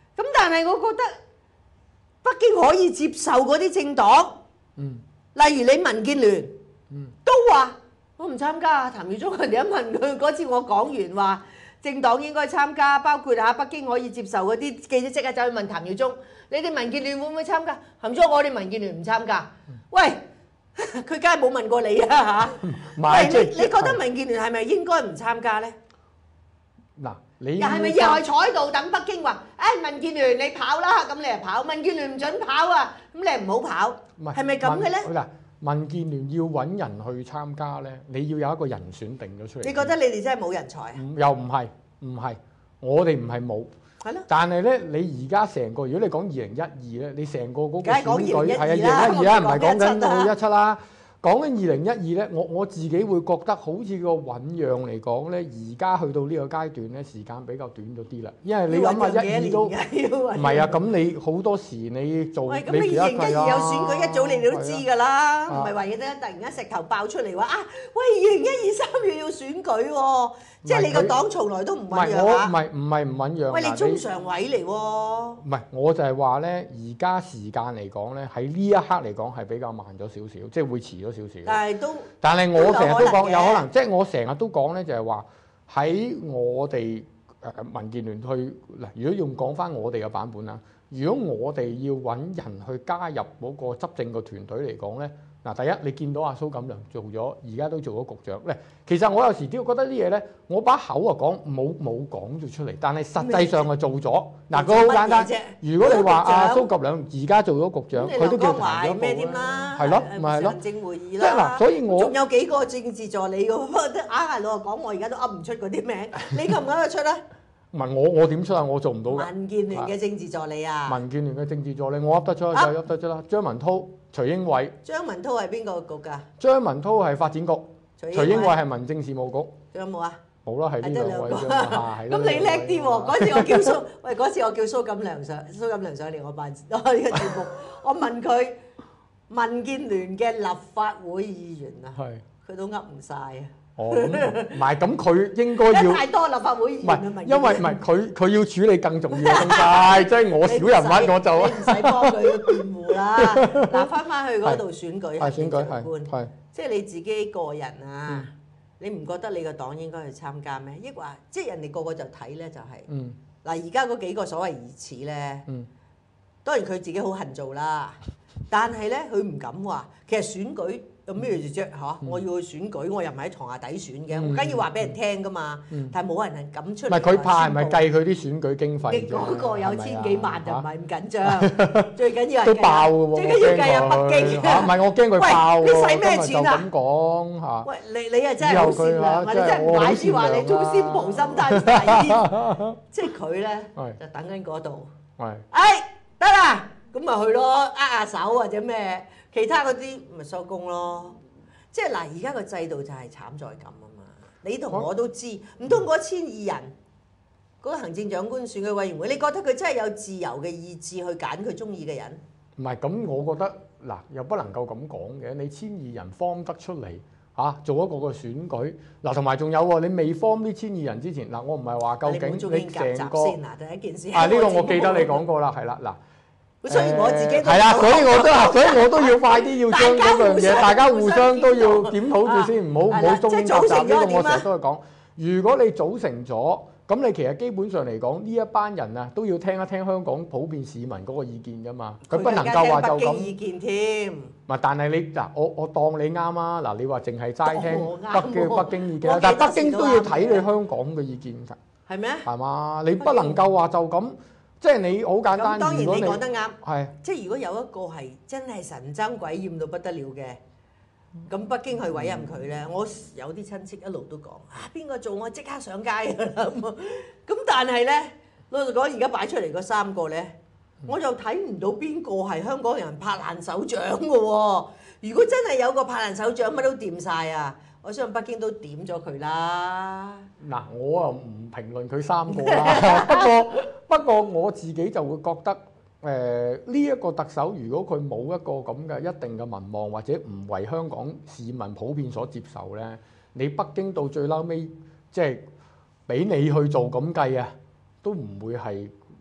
咁但係我覺得北京可以接受嗰啲政黨，例如你民建聯，都話我唔參加。譚耀宗人哋一問佢嗰次，我講完話政黨應該參加，包括北京可以接受嗰啲，記者即刻走去問譚耀宗：你哋民建聯會唔會參加？譚耀宗我哋民建聯唔參加。喂，佢梗係冇問過你啊嚇！喂，你覺得民建聯係咪應該唔參加咧？ 嗱，你又係咪又係坐喺度等北京話？誒，民建聯你跑啦，咁你就跑；民建聯唔準跑啊，咁你唔好跑。係咪咁嘅咧？ 嗱，民建聯要揾人去參加咧，你要有一個人選定咗出嚟。 你覺得你哋真係冇人才啊？ 又唔係，我哋唔係冇。係咯。但係咧，你而家成個，如果你講2012咧，你成個嗰個選舉係啊2012啊，唔係講緊2017啦。講緊2012咧，我自己會覺得好似個醖釀嚟講咧，而家去到呢個階段咧，時間比較短咗啲啦。因為你諗下12都唔係啊，咁你好多時你做你而家 2012有選舉一早你哋都知㗎啦，唔係話嘢突然間石頭爆出嚟話啊，喂2012 3月要選舉喎，即係你個黨從來都唔醖釀啊。 唔係唔醖釀。 喂，你中常委嚟喎。 唔係，我就係話咧，而家時間嚟講咧，喺呢一刻嚟講係比較慢咗少少，即係會遲咗少少。但係我成日都講有可能，即係我成日都講咧，就係話喺我哋民建聯去嗱，如果用講翻我哋嘅版本啦，如果我哋要揾人去加入嗰個執政嘅團隊嚟講咧，嗱，第一你見到阿蘇錦樑做咗，而家都做咗局長咧。其實我有時都要覺得啲嘢咧，我把口啊講冇講咗出嚟，但係實際上啊做咗。嗱，佢好簡單。如果你話阿蘇錦樑而家做咗局長，佢都叫提咗咩添啦？ 係咯，咪係咯。 行政會議啦。即係嗱，所以我仲有幾個政治助理㗎，係老實講，我而家都噏唔出嗰啲名，你噏唔噏得出啊？ 唔係我點出啊？我做唔到㗎。 民建聯嘅政治助理啊。 民建聯嘅政治助理，我噏得出就噏得出啦。張文濤、徐英偉。 張文濤係邊個局㗎？ 張文濤係發展局，徐英偉係民政事務局。 仲有冇啊？ 冇啦，係呢兩位啫嘛。 咁你叻啲喎！嗰次我叫蘇錦樑上嚟我辦呢個節目，我問佢民建聯嘅立法會議員啊，佢都噏唔晒啊！ 哦，唔係咁，佢應該要太多立法會議員啊， 因為唔係佢要處理更重要嘅東西，即係我小人物我就你唔使幫佢辯護啦。嗱，翻去嗰度選舉行政長官，即係你自己個人啊，你唔覺得你個黨應該去參加咩？抑或即係人哋個個就睇咧，就係嗱，而家嗰幾個所謂疑似咧，當然佢自己好恨做啦，但係咧佢唔敢話，其實選舉。有咩啫嚇？我要去選舉，我又唔係喺床下底選嘅，我梗要話俾人聽噶嘛。但係冇人係敢出嚟。唔係佢怕係咪計佢啲選舉經費？ 嗰個有千幾萬就唔係咁緊張，最緊要係都爆嘅喎。 最緊要計入北京。 唔係我驚佢爆喎。 你使咩錢啊？ 咁講嚇。 喂，你係真係好善良，你真係唔買書話你中先蒲心態睇，即係佢咧就等緊嗰度。得啦，咁咪去咯，握下手或者咩？其他嗰啲咪收工咯，即係嗱，而家個制度就係慘在咁啊嘛！你同我都知，唔通嗰1200人嗰個行政長官選舉委員會，你覺得佢真係有自由嘅意志去揀佢中意嘅人？ 唔係咁，我覺得嗱，又不能夠咁講嘅。你1200人 form 得出嚟嚇，做一個個選舉嗱，同埋仲有喎，你未 form 呢1200人之前嗱，我唔係話究竟你成個先嗱，第一件事呢個我記得你講過啦，係啦嗱。 所以我自己都係啦，所以我都要快啲要將嗰樣嘢，大家互相都要檢討住先，唔好中間夾雜。呢個我成日都係講，如果你組成咗，咁你其實基本上嚟講，呢一班人啊都要聽一聽香港普遍市民嗰個意見㗎嘛。佢不能夠話就咁。 意見添。 唔係，但係你嗱，我當你啱啊！嗱，你話淨係齋聽北京意見，但係北京都要睇你香港嘅意見㗎。係咩？係嘛？你不能夠話就咁。即係你好簡單， 當然你講得啱， 係即係如果有一個係真係神憎鬼厭到不得了嘅，咁北京去委任佢咧，我有啲親戚一路都講邊個做我即刻上街㗎啦咁，但係咧老實講，而家擺出嚟嗰3個咧，我就睇唔到邊個係香港人拍爛手掌嘅喎。如果真係有個拍爛手掌，乜都掂晒啊！我相信北京都點咗佢啦。嗱， 我又唔評論佢3個啦。不過我自己就會覺得，呢一個特首如果佢冇一個咁嘅一定嘅民望，或者唔為香港市民普遍所接受咧，你北京到最嬲尾即係俾你去做咁計啊，都唔會係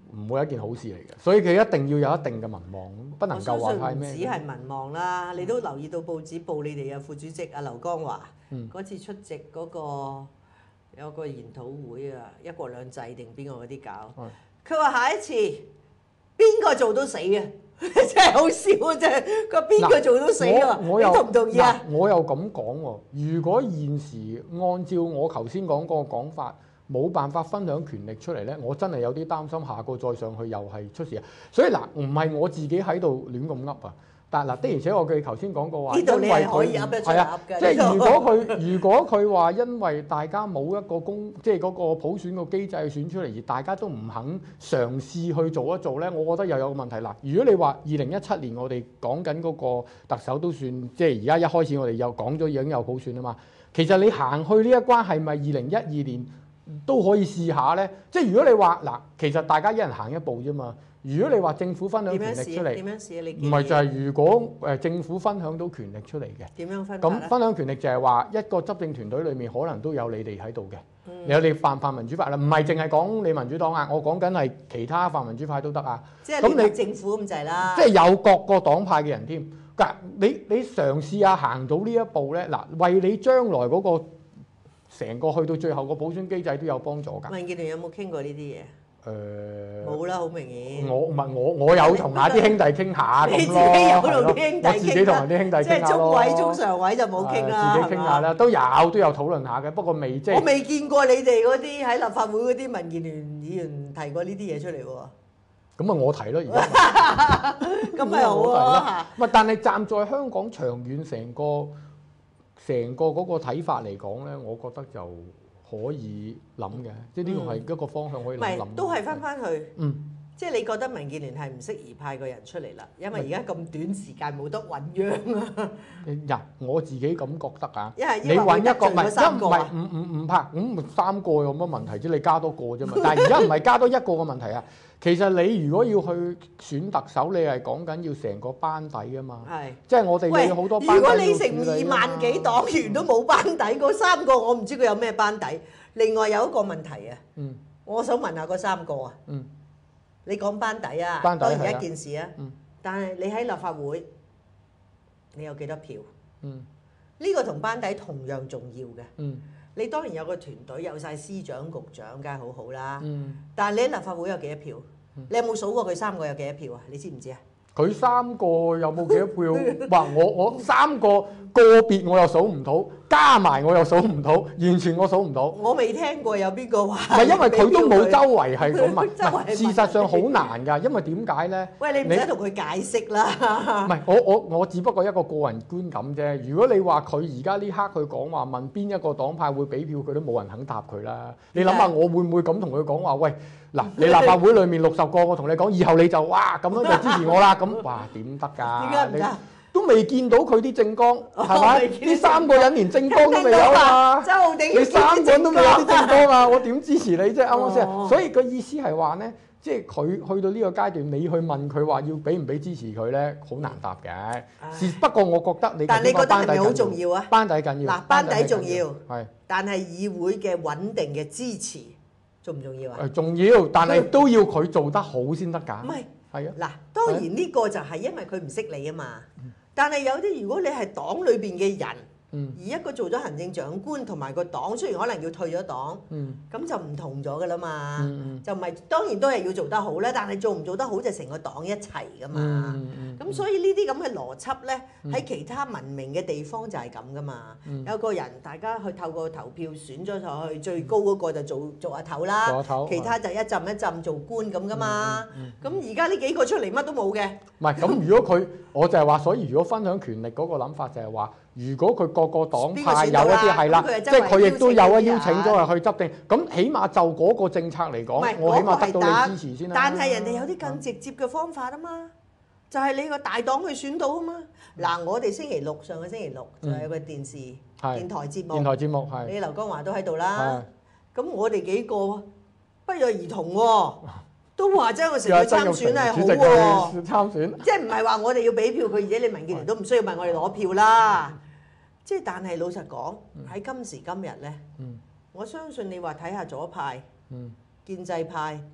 唔會係一件好事嚟嘅。所以佢一定要有一定嘅民望，不能夠話太咩。 我相信唔止係民望啦，你都留意到報紙報你哋嘅副主席阿劉江華嗰次出席嗰個有個研討會啊，一國兩制定邊個嗰啲搞，佢話下一次邊個做都死啊！真係好笑啊！真係個邊個做都死啊！你同唔同意啊？ 我又咁講喎，如果現時按照我頭先講嗰個講法，冇辦法分享權力出嚟咧，我真係有啲擔心下個再上去又係出事啊！所以嗱，唔係我自己喺度亂咁噏啊！但嗱的而且確佢頭先講過話， 呢度你係可以噏得出噏嘅。 即係如果佢話因為大家冇一個即係嗰個普選個機制選出嚟，而大家都唔肯嘗試去做一做咧，我覺得又有個問題啦。如果你話2017年我哋講緊嗰個特首都算，即係而家一開始我哋又講咗已經有普選啊嘛，其實你行去呢一關係咪2012年都可以試下咧？即係如果你話嗱，其實大家一人行一步啫嘛。如果你話政府分享權力出嚟， 點樣試啊？你唔係就係如果政府分享到權力出嚟嘅， 點樣分？ 咁分享權力就係話一個執政團隊裏面可能都有你哋喺度嘅，有你泛民主派啦，唔係淨係講你民主黨啊，我講緊係其他泛民主派都得啊。 即係咁你政府咁滯啦， 即係有各個黨派嘅人添。嗱，你嘗試下行到呢一步咧，嗱，為你將來嗰個成個去到最後個普選機制都有幫助㗎。 民建聯有冇傾過呢啲嘢？冇啦，好明顯。 我有同下啲兄弟傾下咁咯。你自己有同啲兄弟傾啦。我自己同啲兄弟傾下咯。即係中委、中常委就冇傾啦。自己傾下啦，都有討論下嘅，不過未即係。我未見過你哋嗰啲喺立法會嗰啲民建聯議員提過呢啲嘢出嚟喎。 咁啊，我提咯，而家。 咁咪好啊。 唔係，但係站在香港長遠成個嗰個睇法嚟講咧，我覺得就可以諗嘅，即係呢個係一個方向可以諗。 唔係，都係翻去。即係你覺得民建聯係唔適宜派個人出嚟啦，因為而家咁短時間冇得醖釀啊。 嗱，我自己咁覺得啊， 你揾一個唔怕，咁3個有乜問題啫？你加多個啫嘛。但係而家唔係加多一個嘅問題啊。其實你如果要去選特首，你係講緊要成個班底㗎嘛。係。即係我哋有好多班底。 如果你成2萬幾黨員都冇班底，嗰3個我唔知佢有咩班底。另外有一個問題啊，我想問下嗰3個啊。你講班底啊，當然一件事啊。但係你喺立法會，你有幾多票？呢個同班底同樣重要嘅。你當然有個團隊，有晒司長、局長，梗係好好啦。但係你喺立法會有幾多票？你有冇數過佢3個有幾多票啊？你知唔知啊？ 佢3個有冇幾多票？哇！我3個個別我又數唔到，加埋我又數唔到，完全我數唔到。我未聽過有邊個話。 唔係因為佢都冇周圍係咁問，事實上好難㗎。因為點解咧？ 喂，你唔使同佢解釋啦。 唔係我只不過一個個人觀感啫。如果你話佢而家呢刻佢講話問邊一個黨派會俾票，佢都冇人肯答佢啦。你諗下，我會唔會咁同佢講話？喂，嗱，你立法會裡面60個，我同你講，以後你就哇咁樣就支持我啦。咁哇點得㗎？點解唔得？都未見到佢啲政綱，係咪？呢3個人連政綱都未有啊！ 周浩鼎， 你3個人都未有啲政綱啊！我點支持你啫？啱啱先？所以個意思係話咧，即係佢去到呢個階段，你去問佢話要俾唔俾支持佢咧，好難答嘅。不過我覺得你但係你覺得係咪好重要啊？ 班底緊要。 嗱，班底重要， 係。但係議會嘅穩定嘅支持重唔重要啊？ 重要，但係都要佢做得好先得㗎。 唔係， 係啊。 嗱，當然呢個就係因為佢唔識你啊嘛。但係有啲，如果你係黨裏邊嘅人，而一個做咗行政長官同埋個黨，雖然可能要退咗黨，咁就唔同咗噶啦嘛。就唔係當然都係要做得好咧，但係做唔做得好就成個黨一齊噶嘛。咁所以呢啲咁嘅邏輯咧，喺其他文明嘅地方就係咁噶嘛。有個人大家去透過投票選咗上去，最高嗰個就做阿頭啦，其他就一陣一陣做官咁噶嘛。咁而家呢幾個出嚟乜都冇嘅。 唔係咁，如果佢我就係話，所以如果分享權力嗰個諗法就係話，如果佢個個黨派有一啲係啦，即係佢亦都有啊邀請咗佢去執定，咁起碼就嗰個政策嚟講，我起碼得到你支持先啦。 但係人哋有啲更直接嘅方法啊嘛，就係你個大黨去選到啊嘛。嗱，我哋上個星期六就有個電台節目， 係你劉江華都喺度啦。咁我哋幾個不約而同喎。都話將佢成個參選係好喎， 參選即係唔係話我哋要俾票佢，而且你民建聯都唔需要問我哋攞票啦。即係但係老實講，喺今時今日咧，我相信你話睇下左派、建制派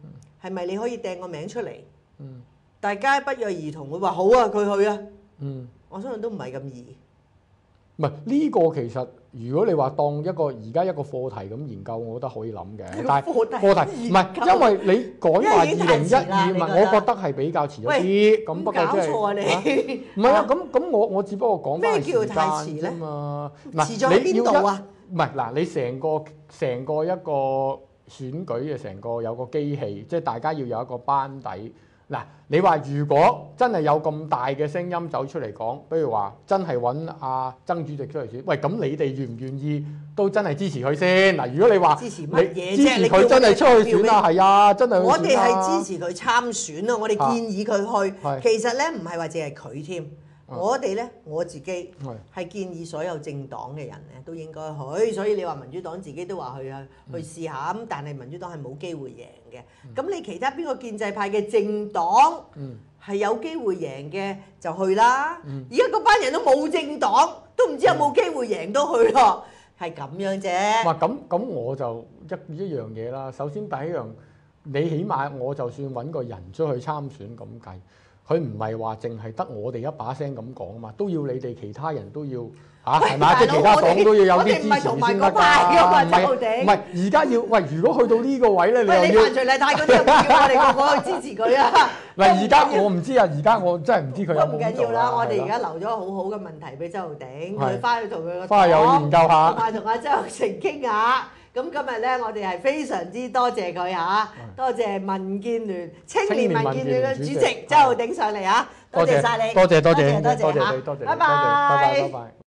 係咪你可以掟個名出嚟？大家不約而同會話好啊，佢去啊。我相信都唔係咁易。 唔係呢個其實，如果你話當而家一個課題咁研究，我覺得可以諗嘅。但係課題唔係，因為你講話2012，我覺得係比較遲咗啲。咁不過即係搞錯啊你！ 唔係啊，咁我只不過講翻時間啫嘛。 遲咗喺邊度啊？ 唔係嗱，你成個一個選舉嘅成個有個機器，即係大家要有一個班底。嗱，你話如果真係有咁大嘅聲音走出嚟講，比如話真係揾阿曾主席出嚟選，喂，咁你哋願唔願意都真係支持佢先？嗱，如果你話支持乜嘢啫？ 支持佢真係出去選啊，係啊，真係去選啊。 我哋係支持佢參選啊，我哋建議佢去。其實咧唔係話淨係佢添。我哋咧，我自己係建議所有政黨嘅人咧都應該去，所以你話民主黨自己都話去啊，去試下咁，但係民主黨係冇機會贏嘅。咁你其他邊個建制派嘅政黨係有機會贏嘅就去啦。而家嗰班人都冇政黨，都唔知有冇機會贏到去咯，係咁樣啫。 哇！咁我就一樣嘢啦。首先第一樣，你起碼我就算揾個人出去參選咁計。佢唔係話淨係得我哋一把聲咁講啊嘛，都要你哋其他人都要嚇，係咪？即係其他黨都要有啲支持先得㗎。唔係而家要喂，如果去到呢個位咧，你又要范徐麗泰嗰啲叫我哋個個去支持佢啊！ 嗱，而家我唔知啊，而家我真係唔知佢有冇做啦。 唔緊要啦，我哋而家留咗好好嘅問題俾周浩鼎，佢翻去同佢個翻去有研究下， 同埋同阿周浩鼎傾下。咁今日咧，我哋係非常之多謝佢嚇，多謝民建聯青年民建聯嘅主席周浩鼎上嚟嚇，多謝晒你， 多謝， 多謝嚇，拜拜。